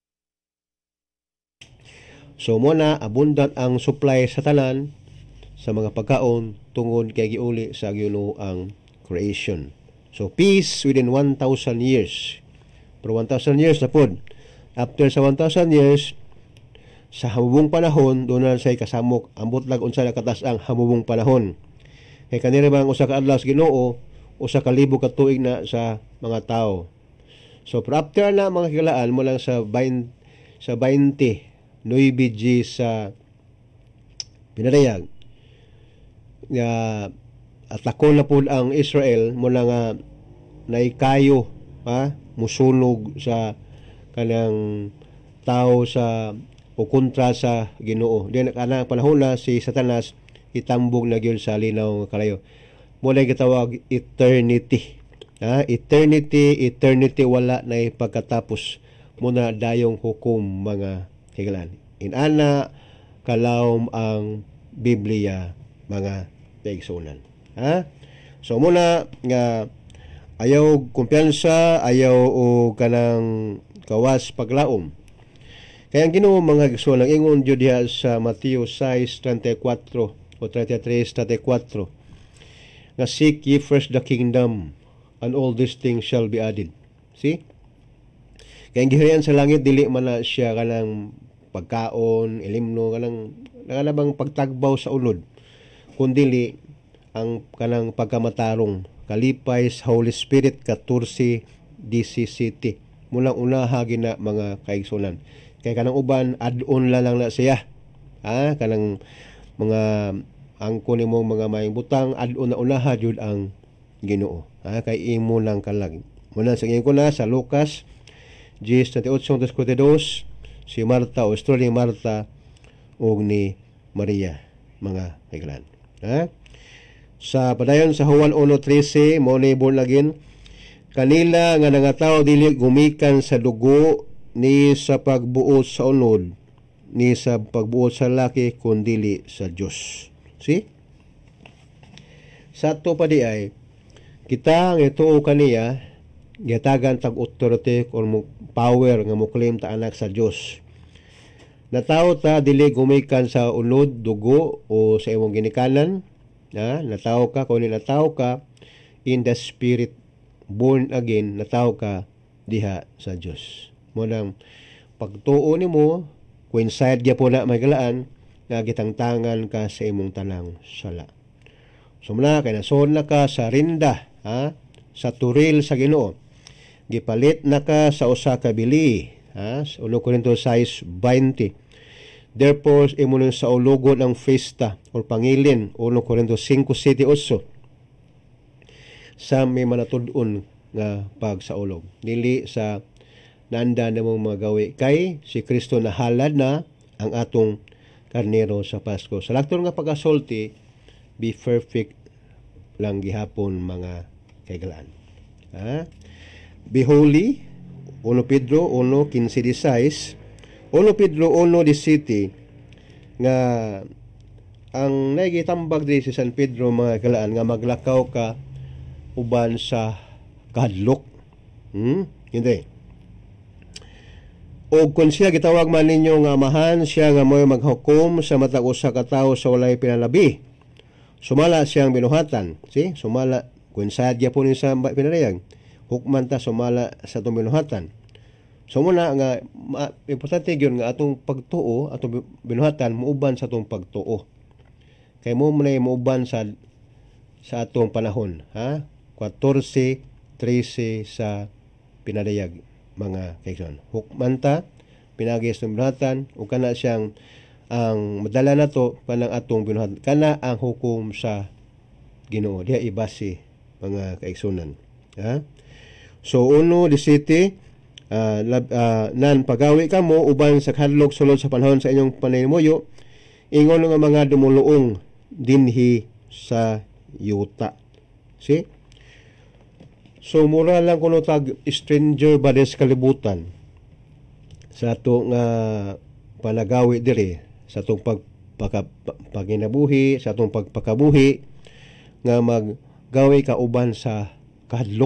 So muna abundant ang supply sa tanan sa mga pagkaon tungod kay giuli sa Ginoo ang creation. So peace within one thousand years. Pero one thousand years na pod. After sa one thousand years, sa hamubong panahon doon na say kasamok ambot lag unsa na katas ang hamubong panahon. Kay kanira bang usa ka adlaw sa Ginoo, usa ka libo ka tuig na sa mga tao. So after na mga kilaan mo lang sa twenty sa twenty nine G sa pinadayag nga atakon na pud ang Israel mo lang nga naikayo, ha, musunog sa kanang tao sa o kontra sa Ginoo. Di na kanang panahon na si Satanas itambog na gyud sa linaw kalayo. Muna gitawag eternity. Ha? Eternity, eternity wala na pagkatapos. Muna dayong hukom, mga higalan. Inana kalawom ang Biblia, mga kaigsunan. Ha? So muna nga ayaw kumpiyansa, ayaw o kanang kawas paglaom. Kaya ang Ginoo, mga kaigsunan, ingon jud diha sa Mateo six thirty-four o thirty-three thirty-four, nga seek ye first the kingdom and all these things shall be added. See? Kaya ang giharian sa langit dili man na siya kanang pagkaon, ilimno, kanang nakalabang pagtagbaw sa ulod, kundili ang kanang pagkamatarong kalipay sa Holy Spirit fourteen D C City. Mulang unaha gina, mga kaigsunan. Kaya kanang uban add-on la lang na siya. Ha? Kanang mga angko ni mong mga mayang butang ad-on na unaha jud ang Ginoo. Ha? Kay imo lang kalag. Muna sa ko na sa Lucas ten thirty-eight si Marta o story ni Marta ug ni Maria, mga kaigalan. Ha? Sa padayon sa Juan one thirteen mo ni born again, kanila nga nangataw dili gumikan sa dugo ni sa pagbuot sa unod ni sa pagbuot sa laki kundili sa Dios. See? Sa to pa di ay kita nga tuo kaniya gatagan tag authority or power nga mo claim ta anak sa Dios. Natawo ta dili gumikan sa unod dugo o sa imong ginikanan. Ha? Natawo ka kung natawo ka in the spirit, born again, natawo ka diha sa Dios. Mo nang pagtuo nimo coincide gyud po na may galaan nga gitangtangan ka sa imong tanang sala. So muna kay nason na ka sa rinda, ha? Sa turil sa Ginoo. Gipalit na ka sa usa ka bili, ha? Sa First Corinthians six twenty. Therefore imo nun sa ulugon ang fiesta or pangilin, First Corinthians five seventeen. Sa may manatud-on nga pagsaulog. Dili sa nanda na mong mga gawi kay si Kristo nahalad na ang atong karnero sa Pasko. Sa lakton nga pagasulti, be perfect lang gihapon, mga kaigalaan. Ha? Be holy, First Pedro one fifteen sixteen, First Pedro one seventeen, nga ang nagitambag di si San Pedro, mga kaigalaan, nga maglakaw ka uban sa kadlok. Hmm? Hindi. O kung siya gitawag man ninyo nga amahan, siya nga mo'y maghukom sa matag usa ka tawo sa walay pinalabi. Sumala siyang binuhatan. See? Sumala. Kung sad gyapon ni sa pinarayag, hukman ta sumala sa itong binuhatan. So muna nga, ma, importante yun nga atong pagtuo, atong binuhatan, muuban sa atong pagtuo. Kaya mo muna yung muuban sa, sa atong panahon. Ha? fourteen, thirteen sa pinarayag. Mga kaisan. Hukman ta, pinagis ng binuhatan, o kana siyang ang madala na to panang atong binuhatan. Kana ang hukom sa Ginoo. Diya ibasi mga kaigsunan. Ha? So uno di city uh, lab, uh, nan pagawi ka mo uban sa kadlok sulod sa panahon sa inyong panaymuyo, ingon nga mga dumuluong dinhi sa yuta. See? So mura lang kuno tag stranger ba des kalibutan sa ato nga panagawi diri sa atong pagpaka, paginabuhi, sa atong pagpakabuhi nga maggawi ka uban sa kahadlok.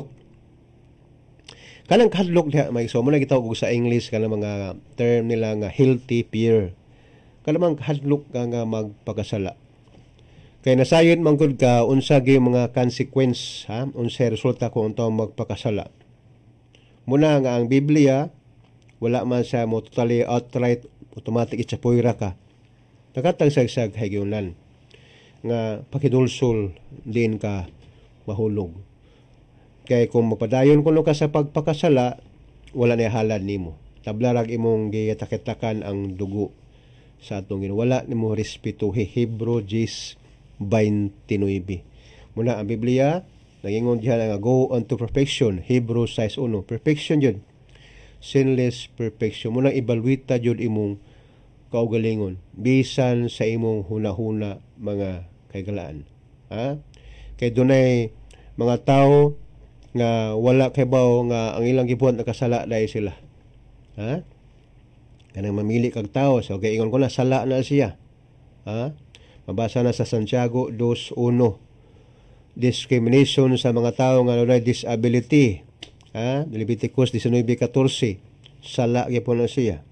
Kanang kahadlok diha may so mo na gitawag sa English kanang mga term nila nga healthy fear. Kanang kahadlok ka nga magpakasala. Kay nasayod man gud ka unsa gyud mga consequence, ha, unsa resulta kung unta magpakasala. Muna nga ang Biblia wala man sa mo totally outright automatic itsapoyra ka. Nakatang sagsag hagyunan nga pakidulsol din ka mahulog. Kay kung mapadayon kuno ka sa pagpakasala, wala na halad nimo. Tablarag imong giyatakitakan ang dugo sa atong Ginoo. Wala nimo respetuhi. Hebrew ten twenty-nine. Muna ang Biblia nagingon diha nga go unto perfection. Hebrew six one. Perfection yun. Sinless perfection. Muna ibalwita jud imong kaugalingon bisan sa imong hunahuna mga kaygalaan. Ha? Kay dunay mga tao nga wala kay baw nga ang ilang gibuhat nakasala dahil sila. Ha? Kanang mamili kag tao so kay ingon ko na sala na siya. Ha? Mabasa na sa Santiago two one. Discrimination sa mga tao nga may disability. Ha? Leviticus nineteen fourteen. Sala gyapon na siya.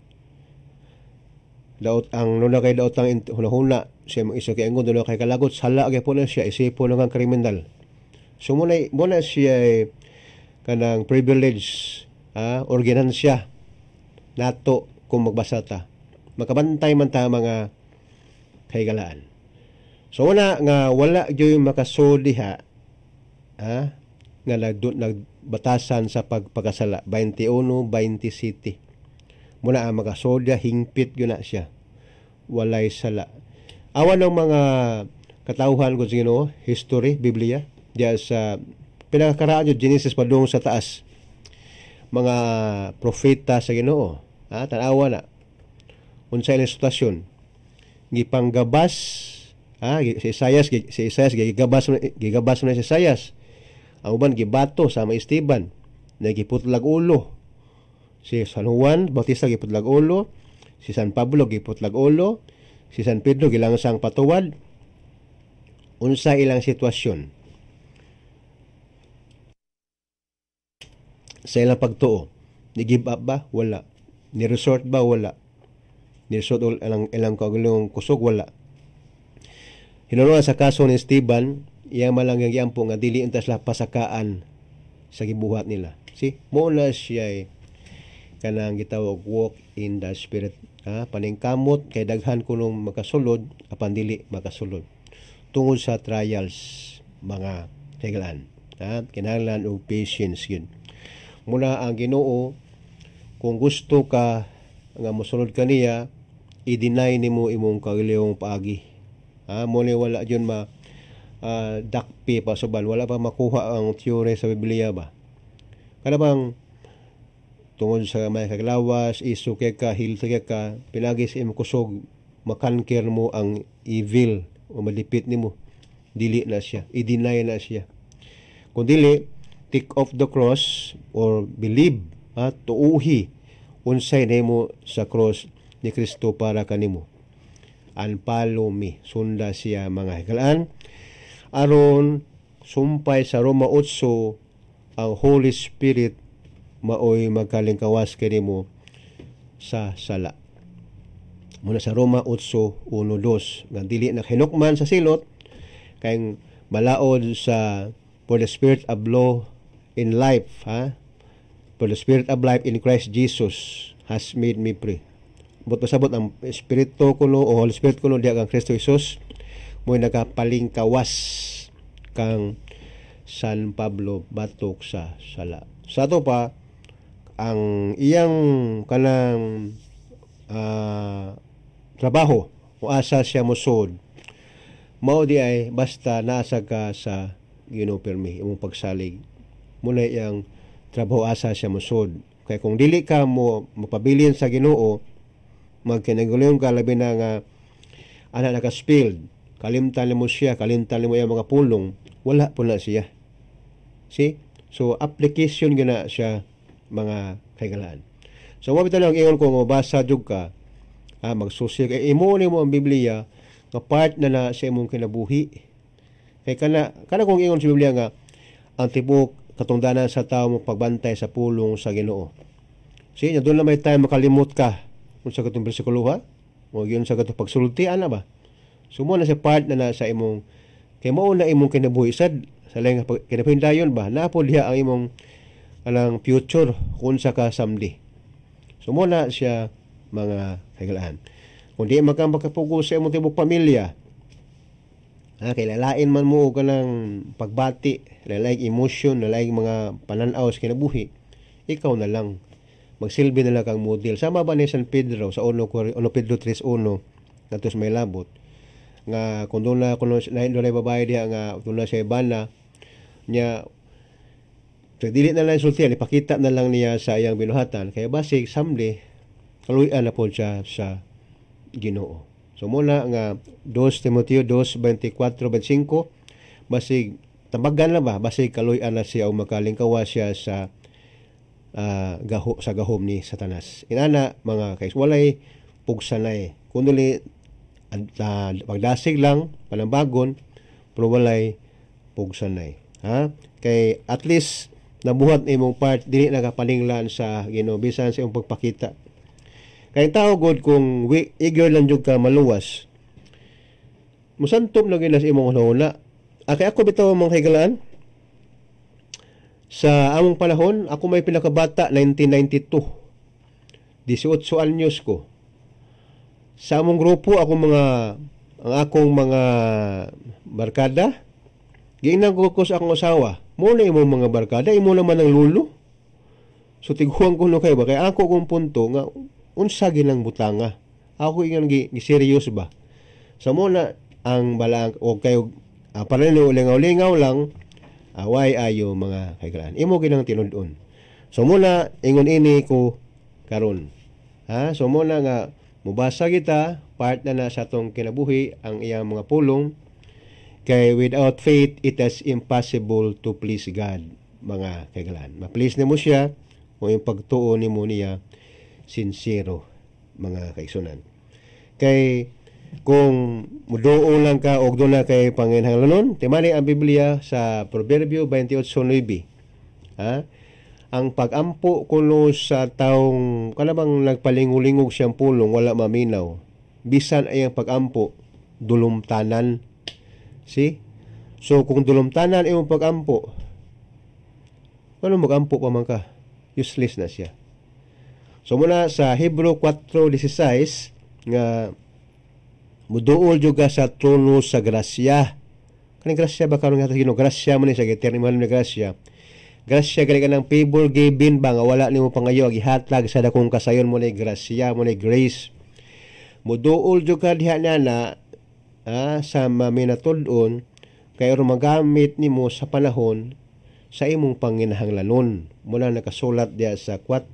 Daot ang nuna kay daot ang hunahuna siya mo isa kay angon nuna kay kalagot sala gyapon na siya isipon nga kriminal. So muna muna siya eh, kanang privilege, ha, or ginansya nato kung magbasa ta. Makabantay man ta mga kaygalaan. So una nga wala gyud makasud diha, ha, nga nag nagbatasan sa pagpakasala twenty-one twenty-seven. Muna ang makasud diha hingpit gyud na siya. Walay sala. Awan ng mga katawhan ko sa Ginoo, history, Biblia, diya sa pinakakaraan yung Genesis padung sa taas. Mga propeta sa Ginoo, ha, tanawa na. Unsa ilang sitwasyon. Gipanggabas, ha, si Isaias, si Isaias gigabas gigabas na si Isaias. Ang uban gibato sa mga Esteban, nagiputlag ulo. Si San Juan Bautista giputlag ulo, si San Pablo giputlag ulo, si San Pedro gilangsang patuwad. Unsa ilang sitwasyon sa ilang pagtuo? Ni-give up ba? Wala. Ni-resort ba? Wala. Ni-resort ilang, ilang kagulong kusog? Wala. Hinunod sa kaso ni Esteban, iyang malangang yampo nga dili entas la pasakaan sa gibuhat nila. See? Muna siya eh, kanang gitawag walk in the spirit. Ha? Paningkamot kay daghan kunong makasulod, apan dili makasulod. Tungod sa trials, mga kaigalaan. Ha? Kinahanglan og patience yun. Muna ang Ginoo, kung gusto ka nga mosunod kaniya, i-deny nimo imong kagiliyong paagi. Ha? Muna wala yun ma uh, dakpi pa suban. Wala pa makuha ang teorya sa Biblia ba? Kada bang tungod sa may kaglawas, iso kaya ka, hilsa kaya ka, pinagis imong kusog, makanker mo ang evil o malipit nimo, dili na siya, i-deny na siya. Kung dili, take off the cross or believe, ha, tuuhi unsay nimo sa cross ni Kristo para kanimo. And follow me, sunda siya mga hikalaan. Aron sumpay sa Roma eight, ang Holy Spirit maoy magkalingkawas kanimo sa sala. Muna sa Roma eight one two nga dili na hinukman sa silot kay balaod sa for the spirit of law in life, ha? For the spirit of life in Christ Jesus has made me free. But pasabot ang espiritu kuno o Holy Spirit kuno diya kang Kristo Jesus mo nagapalingkawas kang San Pablo batok sa sala. Sa to pa ang iyang kanang uh, trabaho o asa siya mosod mao di ay basta nasa ka sa Ginoo permi imong pagsalig muna iyang trabaho asa siya mosod. Kaya kung dili ka mo mapabilin sa Ginoo magkinagulong ka labi na nga ana naka-spilled kalimtan mo siya kalimtan mo iyang mga pulong wala po na siya. See? So application gina siya mga kaigalaan. So mabita lang ingon ko mabasa jud ka ah, magsusi kay imo ni mo ang Biblia nga part na na sa imong kinabuhi. Kay kana kana kung ingon sa Biblia nga ang tibok katungdanan sa tao mo pagbantay sa pulong sa Ginoo. See, nya doon na may time makalimot ka kung sa katong bersikulo ha. O yun sa katong pagsulti ana ba. Sumo na sa part na na sa imong kay mao na imong kinabuhi sad sa lang kinahindayon ba na po diha ang imong anang future kung sa ka someday. Sumo na siya mga kaigalaan. Kung di man ka makapokus sa imong tibok pamilya, ha, kay lalain man mo ka ng pagbati, lalaing emotion, lalaing mga pananaw sa kinabuhi, ikaw na lang. Magsilbi na lang kang model. Sama ba ni San Pedro sa uno Pedro three one natos may labot nga kung doon na kung na doon na babae diha nga doon na siya bana niya so, dili na lang sultihan, ipakita na lang niya sa iyang binuhatan kaya basig someday kaluyan na po siya sa Ginoo. So muna nga Dos Timoteo two twenty-four twenty-five basig tambagan na ba basig kaluyan na siya o makalingkawa siya sa uh, gaho sa gahom ni Satanas. Inana mga kais walay pugsanay kundi uh, pagdasig lang panambagon pero walay pugsanay, ha? Kay at least nabuhat imong part dili nakapaninglan sa Ginoo bisan sa imong pagpakita. Kay tao god kung eager lang jud ka maluwas musantop na ginas imong una. Akay ako bitaw mga kaigalaan sa among panahon ako may pinakabata nineteen ninety-two eighteen anyos ko. Sa among grupo ako mga ang akong mga barkada ginagko ko sa akong asawa mo na imong mga barkada imo naman ang lulo. So tiguan ko no kay ba kay ako kung punto nga unsa ginang butanga. Ako ingon gi serious ba. Sa mo na ang balang o kayo uh, para ni ulingaw-lingaw lang away ayo mga kaigalaan. Imo ginang tinud-on. So muna ingon ini ko karon. Ha? So muna nga mubasa kita part na na sa atong kinabuhi ang iyang mga pulong kay without faith it is impossible to please God mga kaigalaan. Ma-please nimo siya o yung pagtuo nimo niya sincero mga kaigsunan. Kay kung muduo lang ka og doon na kay panginhanglanon, timani ang Biblia sa Proverbio twenty-eight nine. Ha? Ang pagampo kuno sa taong kanabang nagpalingulingog siyang pulong wala maminaw. Bisan ay ang pagampo dulumtanan. See? So kung dulumtanan imong pagampo, ano magampo pa man ka? Useless na siya. So muna sa Hebrew four sixteen nga muduol juga sa trono sa grasya. Kaning grasya ba karon nga Ginoo grasya man ni sa eternal na grasya. Grasya gali kanang favor given ba nga wala nimo pangayo gihatag sa dakong kasayon mo ni grasya mo ni grace. Muduol juga diha na ah, sa maminatud-on kay ro magamit nimo sa panahon sa imong panginahanglanon. Muna nakasulat diha sa four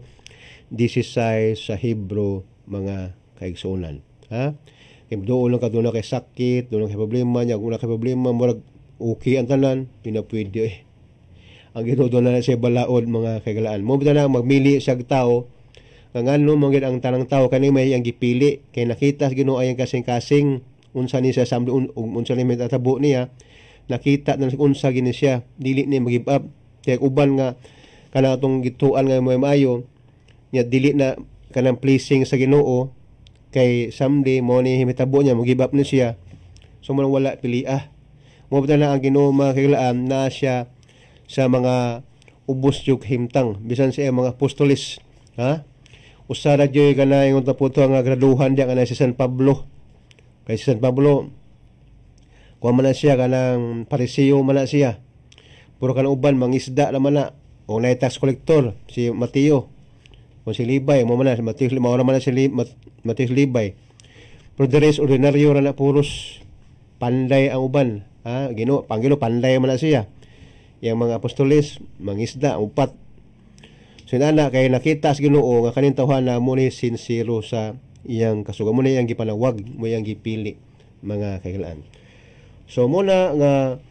sixteen sa Hebrew mga kaigsunan. Ha? Kaya doon lang ka doon na kay sakit, doon na kay problema niya, kung na kay problema, murag okay ang tanan, pinapwede eh. Ang Ginoo doon na siya balaod mga kaigalaan. Mo bita na magmili sa tao, nga ngano mangid ang tanang tao kani may ang gipili kay nakita sa Ginoo ayang kasing-kasing unsa ni siya samdo un, unsa ni metatabo niya, nakita na unsa gini siya, dili ni mag-give up. Kaya uban nga kana atong gituan nga may maayo, niya dili na kanang pleasing sa Ginoo kay someday mo ni himitabo niya, mo give up na siya. So mo wala pili ah. Mo na ang Ginoo mga kailaan na siya sa mga ubos yung himtang bisan siya mga apostolis, ha? Usara joy kana yung taputo nga graduhan diya kana si San Pablo. Kay si San Pablo kuha man na siya kanang Pariseo man na siya. Puro kanang uban mangisda naman na. O na tax collector si Mateo. O si Libay mo man na si Mateo, mao man na si Mateo Libay. Pero the rest ordinaryo ra na puros panday ang uban, ha? Ginoo, Pangilo panday man na siya. Yang mga apostoles mangisda upat. So inana kay nakita sa Ginoo nga kaning tawhana mo ni sincero sa iyang kasuga, mo na iyang gipanawag, mo iyang gipili mga kailan. So muna nga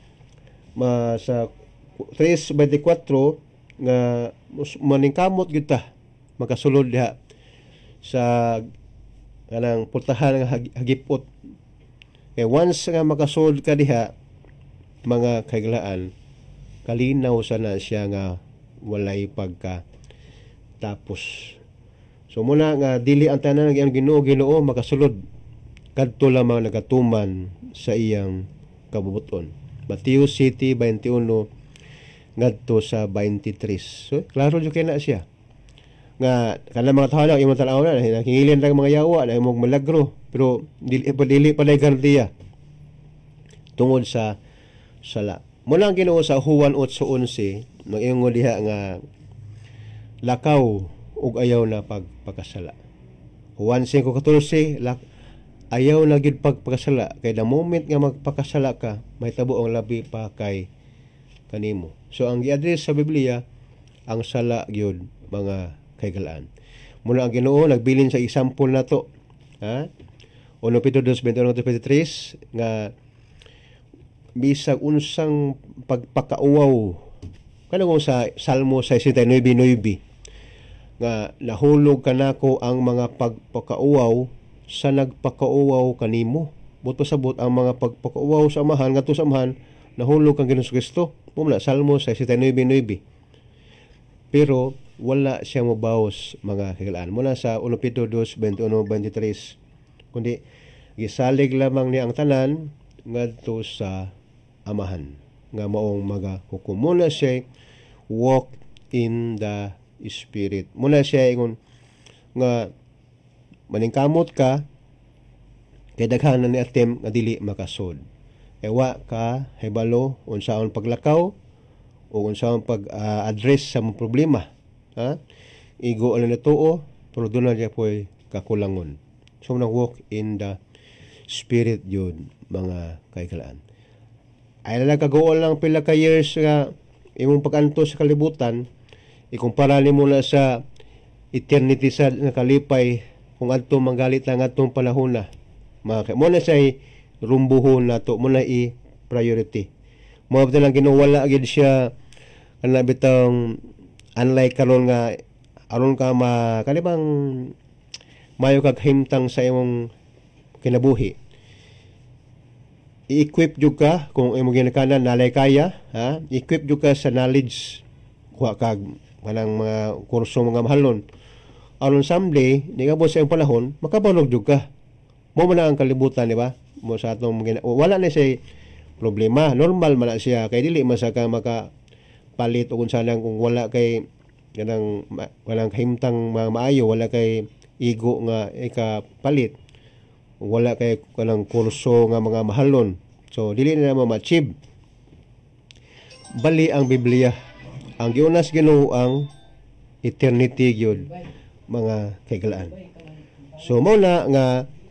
ma, sa three twenty-four nga maningkamot gyud ta makasulod diha sa kanang pultahan nga hagipot. Kay once nga makasulod ka diha mga kailaan, kalinaw sana siya nga walay pagka tapos. So muna nga dili ang tanan ng Ginoo Ginoo makasulod kadto lamang nagatuman sa iyang kabubuton. Mateo City twenty-one ngadto sa twenty-three. So klaro jud kay na siya nga kana mga tawo lang imong tanaw na nakingilin lang mga yawa na imong malagro pero dili pa dili pa lay garantiya tungod sa sala. Mula ang Ginoo sa Juan eight eleven mag-ingon diha nga lakaw ug ayaw na pagpakasala. Juan five fourteen lak ayaw na gid pagpakasala kay the moment nga magpakasala ka mahitabo ang labi pa kay kanimo. So ang gi-address sa Biblia ang sala gyud mga kaigalaan. Muna ang Ginoo nagbilin sa example nato, ha? Uno Pedro two twenty-one to twenty-three nga bisag unsang pagpakauwaw kanang sa Salmo sixty-nine nine nga nahulog kanako ang mga pagpakauwaw sa nagpakauwaw kanimo. But pasabot ang mga pagpakauwaw sa amahan ngadto sa amahan nahulog kang Ginoong Kristo. Muna Salmo sixty-nine nine. Pero wala siya mobawas mga kailaan. Muna sa Uno Pedro two twenty-one twenty-three kundi gisalig lamang ni ang tanan ngadto sa amahan nga maong magahukom. Muna siya walk in the Spirit. Muna siya ingon nga maningkamot ka kay daghanan ni atem nga dili makasod. Ewa ka hebalo unsaon paglakaw o unsaon pag-address uh, sa mga problema, ha? Igo ala na tuo pero doon na diya po'y kakulangon. So na walk in the Spirit yun mga kaikalaan. Ay lang kagawa lang pila ka years nga imong pag-anto sa kalibutan, ikumpara nimo na sa eternity sa nakalipay kung adto manggalit lang atong panahon na. Mga mo na say rumbuhon nato, mo na i-priority. Mo abta lang ginawala gid siya kana bitang unlike karon nga aron ka ma kanibang mayo kag himtang sa imong kinabuhi. I-equip jud ka kung imong ginikanan nalay kaya, ha? I-equip jud ka sa knowledge kuha kag kanang mga kurso mga mahalon. Aron someday di ka sa imong panahon makabalog jud ka. Mo man ang kalibutan, di ba? Mo sa atong wala na siya problema, normal man na siya kay dili man sa ka maka palit o kung saan kung wala kay kanang walang himtang mga maayo, wala kay igo nga ikapalit, wala kay kanang kurso nga mga mahalon, so dili na naman ma-achieve. Bali ang Biblia ang giunas Ginoo ang eternity gyud mga kaigalaan. So mao na nga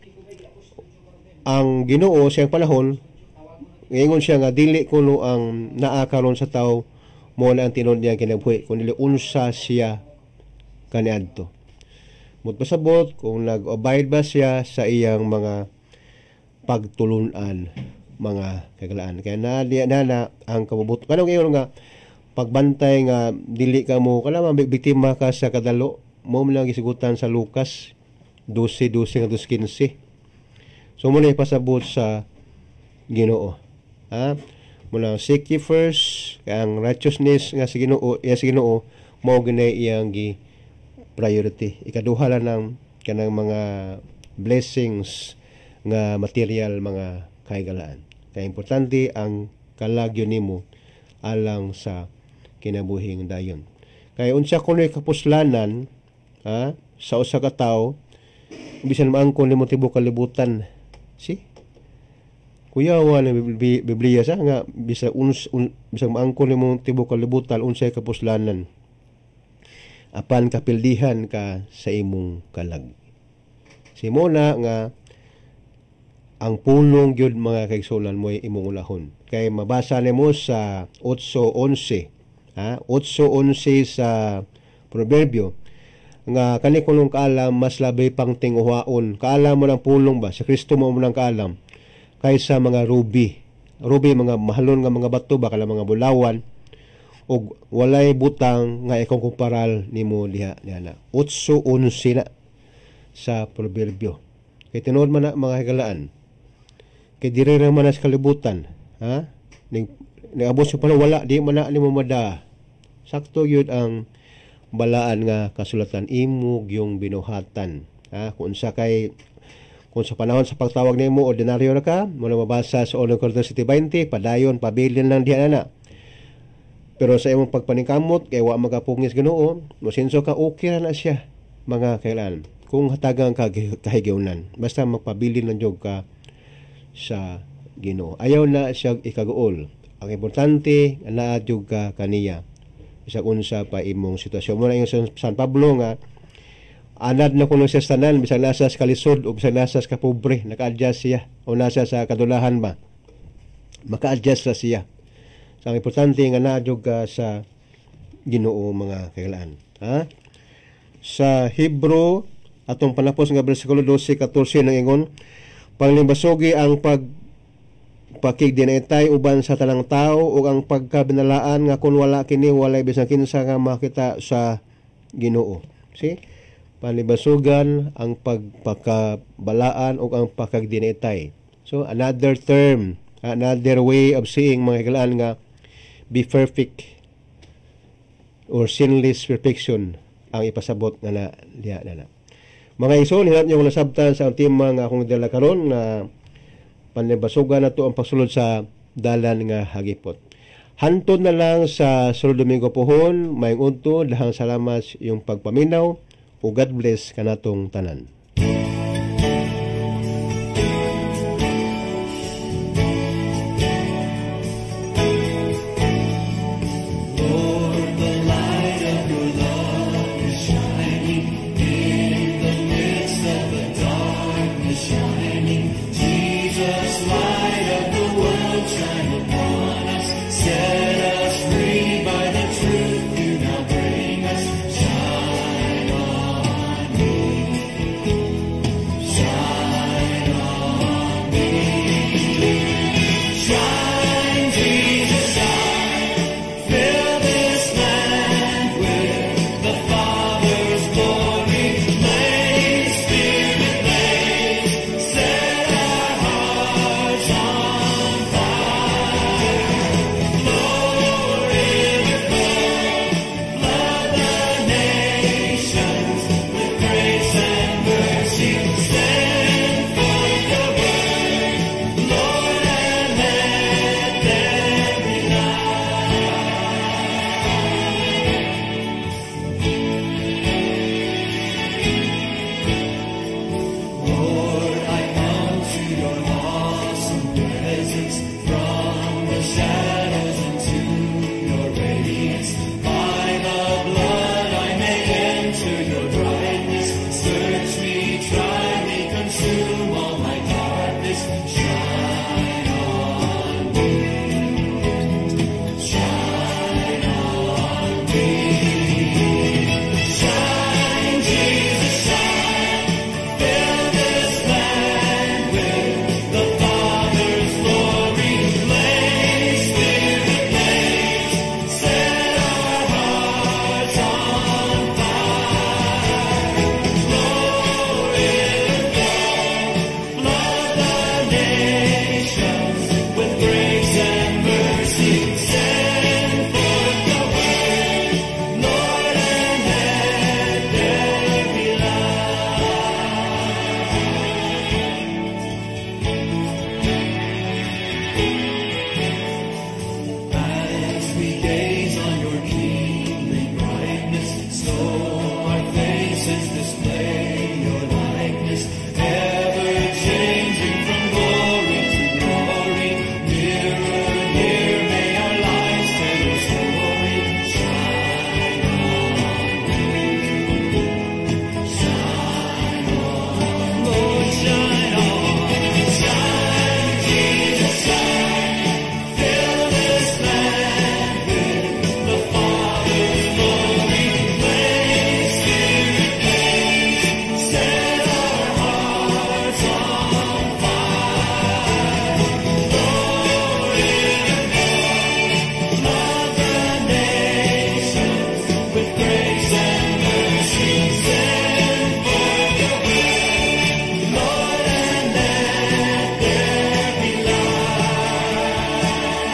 ang Ginoo siyang panahon ingon siya nga dili kuno ang naa karon sa tawo mo na ang tinud niya kinabuhi kun dili unsa siya kaniadto. Mut pasabot kung nag-abide ba siya sa iyang mga pagtulunan mga kagalaan. Kaya na di na, na ang kabubuto kanang ingon nga pagbantay nga dili ka mo kana biktima ka sa kadalo mo man gisigutan sa Lucas twelve twelve nga fifteen. So muna ipasabot sa Ginoo. Ha? Muna seek ye first ang righteousness nga sa Ginoo, iya sa Ginoo mao ginay iyang gi priority. Ikaduha lang ng kanang mga blessings nga material mga kahigalaan. Kaya importante ang kalagyo nimo alang sa kinabuhing dayon. Kaya unsa kuno'y kapuslanan ha, sa usa ka tawo, bisan maangkon nimo tibuok kalibutan. Si kuya wala Biblia sa nga bisa uns un, bisag maangkon nimo tibuok kalibutan unsay kapuslanan apan kapildihan ka sa imong kalag. Simona nga ang pulong gyud mga kaigsunan mo imong ulahon. Kay mabasa nimo sa eight eleven ha, eight eleven sa Proverbio nga kani kunong kaalam mas labay pang tinguhaon. Kaalam mo ng pulong ba sa Kristo mo mo nang kaalam kaysa mga ruby. Ruby mga mahalon nga mga bato ba kala mga bulawan og walay butang nga ikong kumparal nimo diha niana. eight eleven na sa Proverbio. Kay tinuod man na mga higalaan. Kay diri ra man sa kalibutan, ha? Ning niabot sa pala wala di man na nimo mada. Sakto gyud ang balaan nga kasulatan imo yung binuhatan. Ha? Kung sa kay kung sa panahon sa pagtawag nimo ordinaryo na ka, mo na mabasa sa Unang Korinto twenty, padayon pabilin lang diha na. Pero sa imong pagpaningkamot kay wa magapungis Ginoo, mosenso ka okay na siya mga kailan. Kung hatagang kahigawnan, basta magpabilin lang jud ka sa Ginoo. Ayaw na siya ikaguol. Ang importante na jud ka kaniya. Isa unsa pa imong sitwasyon. Mo na yung San Pablo nga anad na kuno siya tanan bisag nasa sa kalisod o bisag nasa sa kapobre, naka-adjust siya o nasa sa kadulahan ba. Maka-adjust ra siya. So, ang importante nga naa jud ka sa Ginoo mga kailan. Ha? Sa Hebro atong panapos nga bersikulo twelve fourteen nang ingon, panglimbasugi ang pag pakigdinaytay uban sa tanang tao ug ang pagkabinalaan nga kun wala kini walay bisan kinsa nga makita sa Ginoo. See? Panibasugan ang pagpakabalaan ug ang pagkagdinaytay. So another term, another way of saying mga higalaan nga be perfect or sinless perfection ang ipasabot nga na diha na. Mga igsoon, hinat niyo nasabtan sa tema nga akong dala karon na panibasugan nato ang pagsulod sa dalan nga hagipot. Hantod na lang sa sulod Domingo pohon, maayong udto, dahang salamat yung pagpaminaw o God bless kanatong tanan.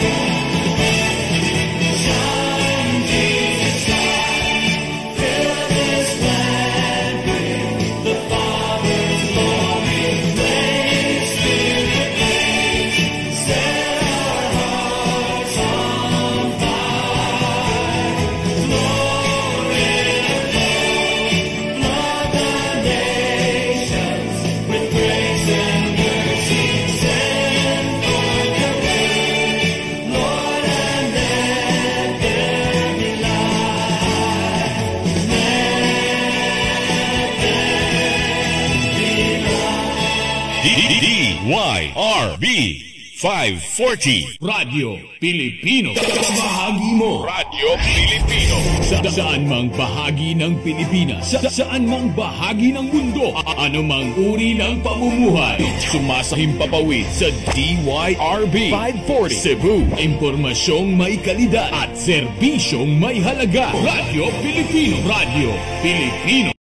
D Y R B five forty Radyo Pilipino. Bahagi mo Radyo Pilipino. Sa saan mang bahagi ng Pilipinas, sa saan mang bahagi ng mundo, anumang uri ng pamumuhay, sumasahimpapawid sa D Y R B five forty Cebu. Impormasyong may kalidad at serbisyong may halaga. Radyo Pilipino. Radyo Pilipino.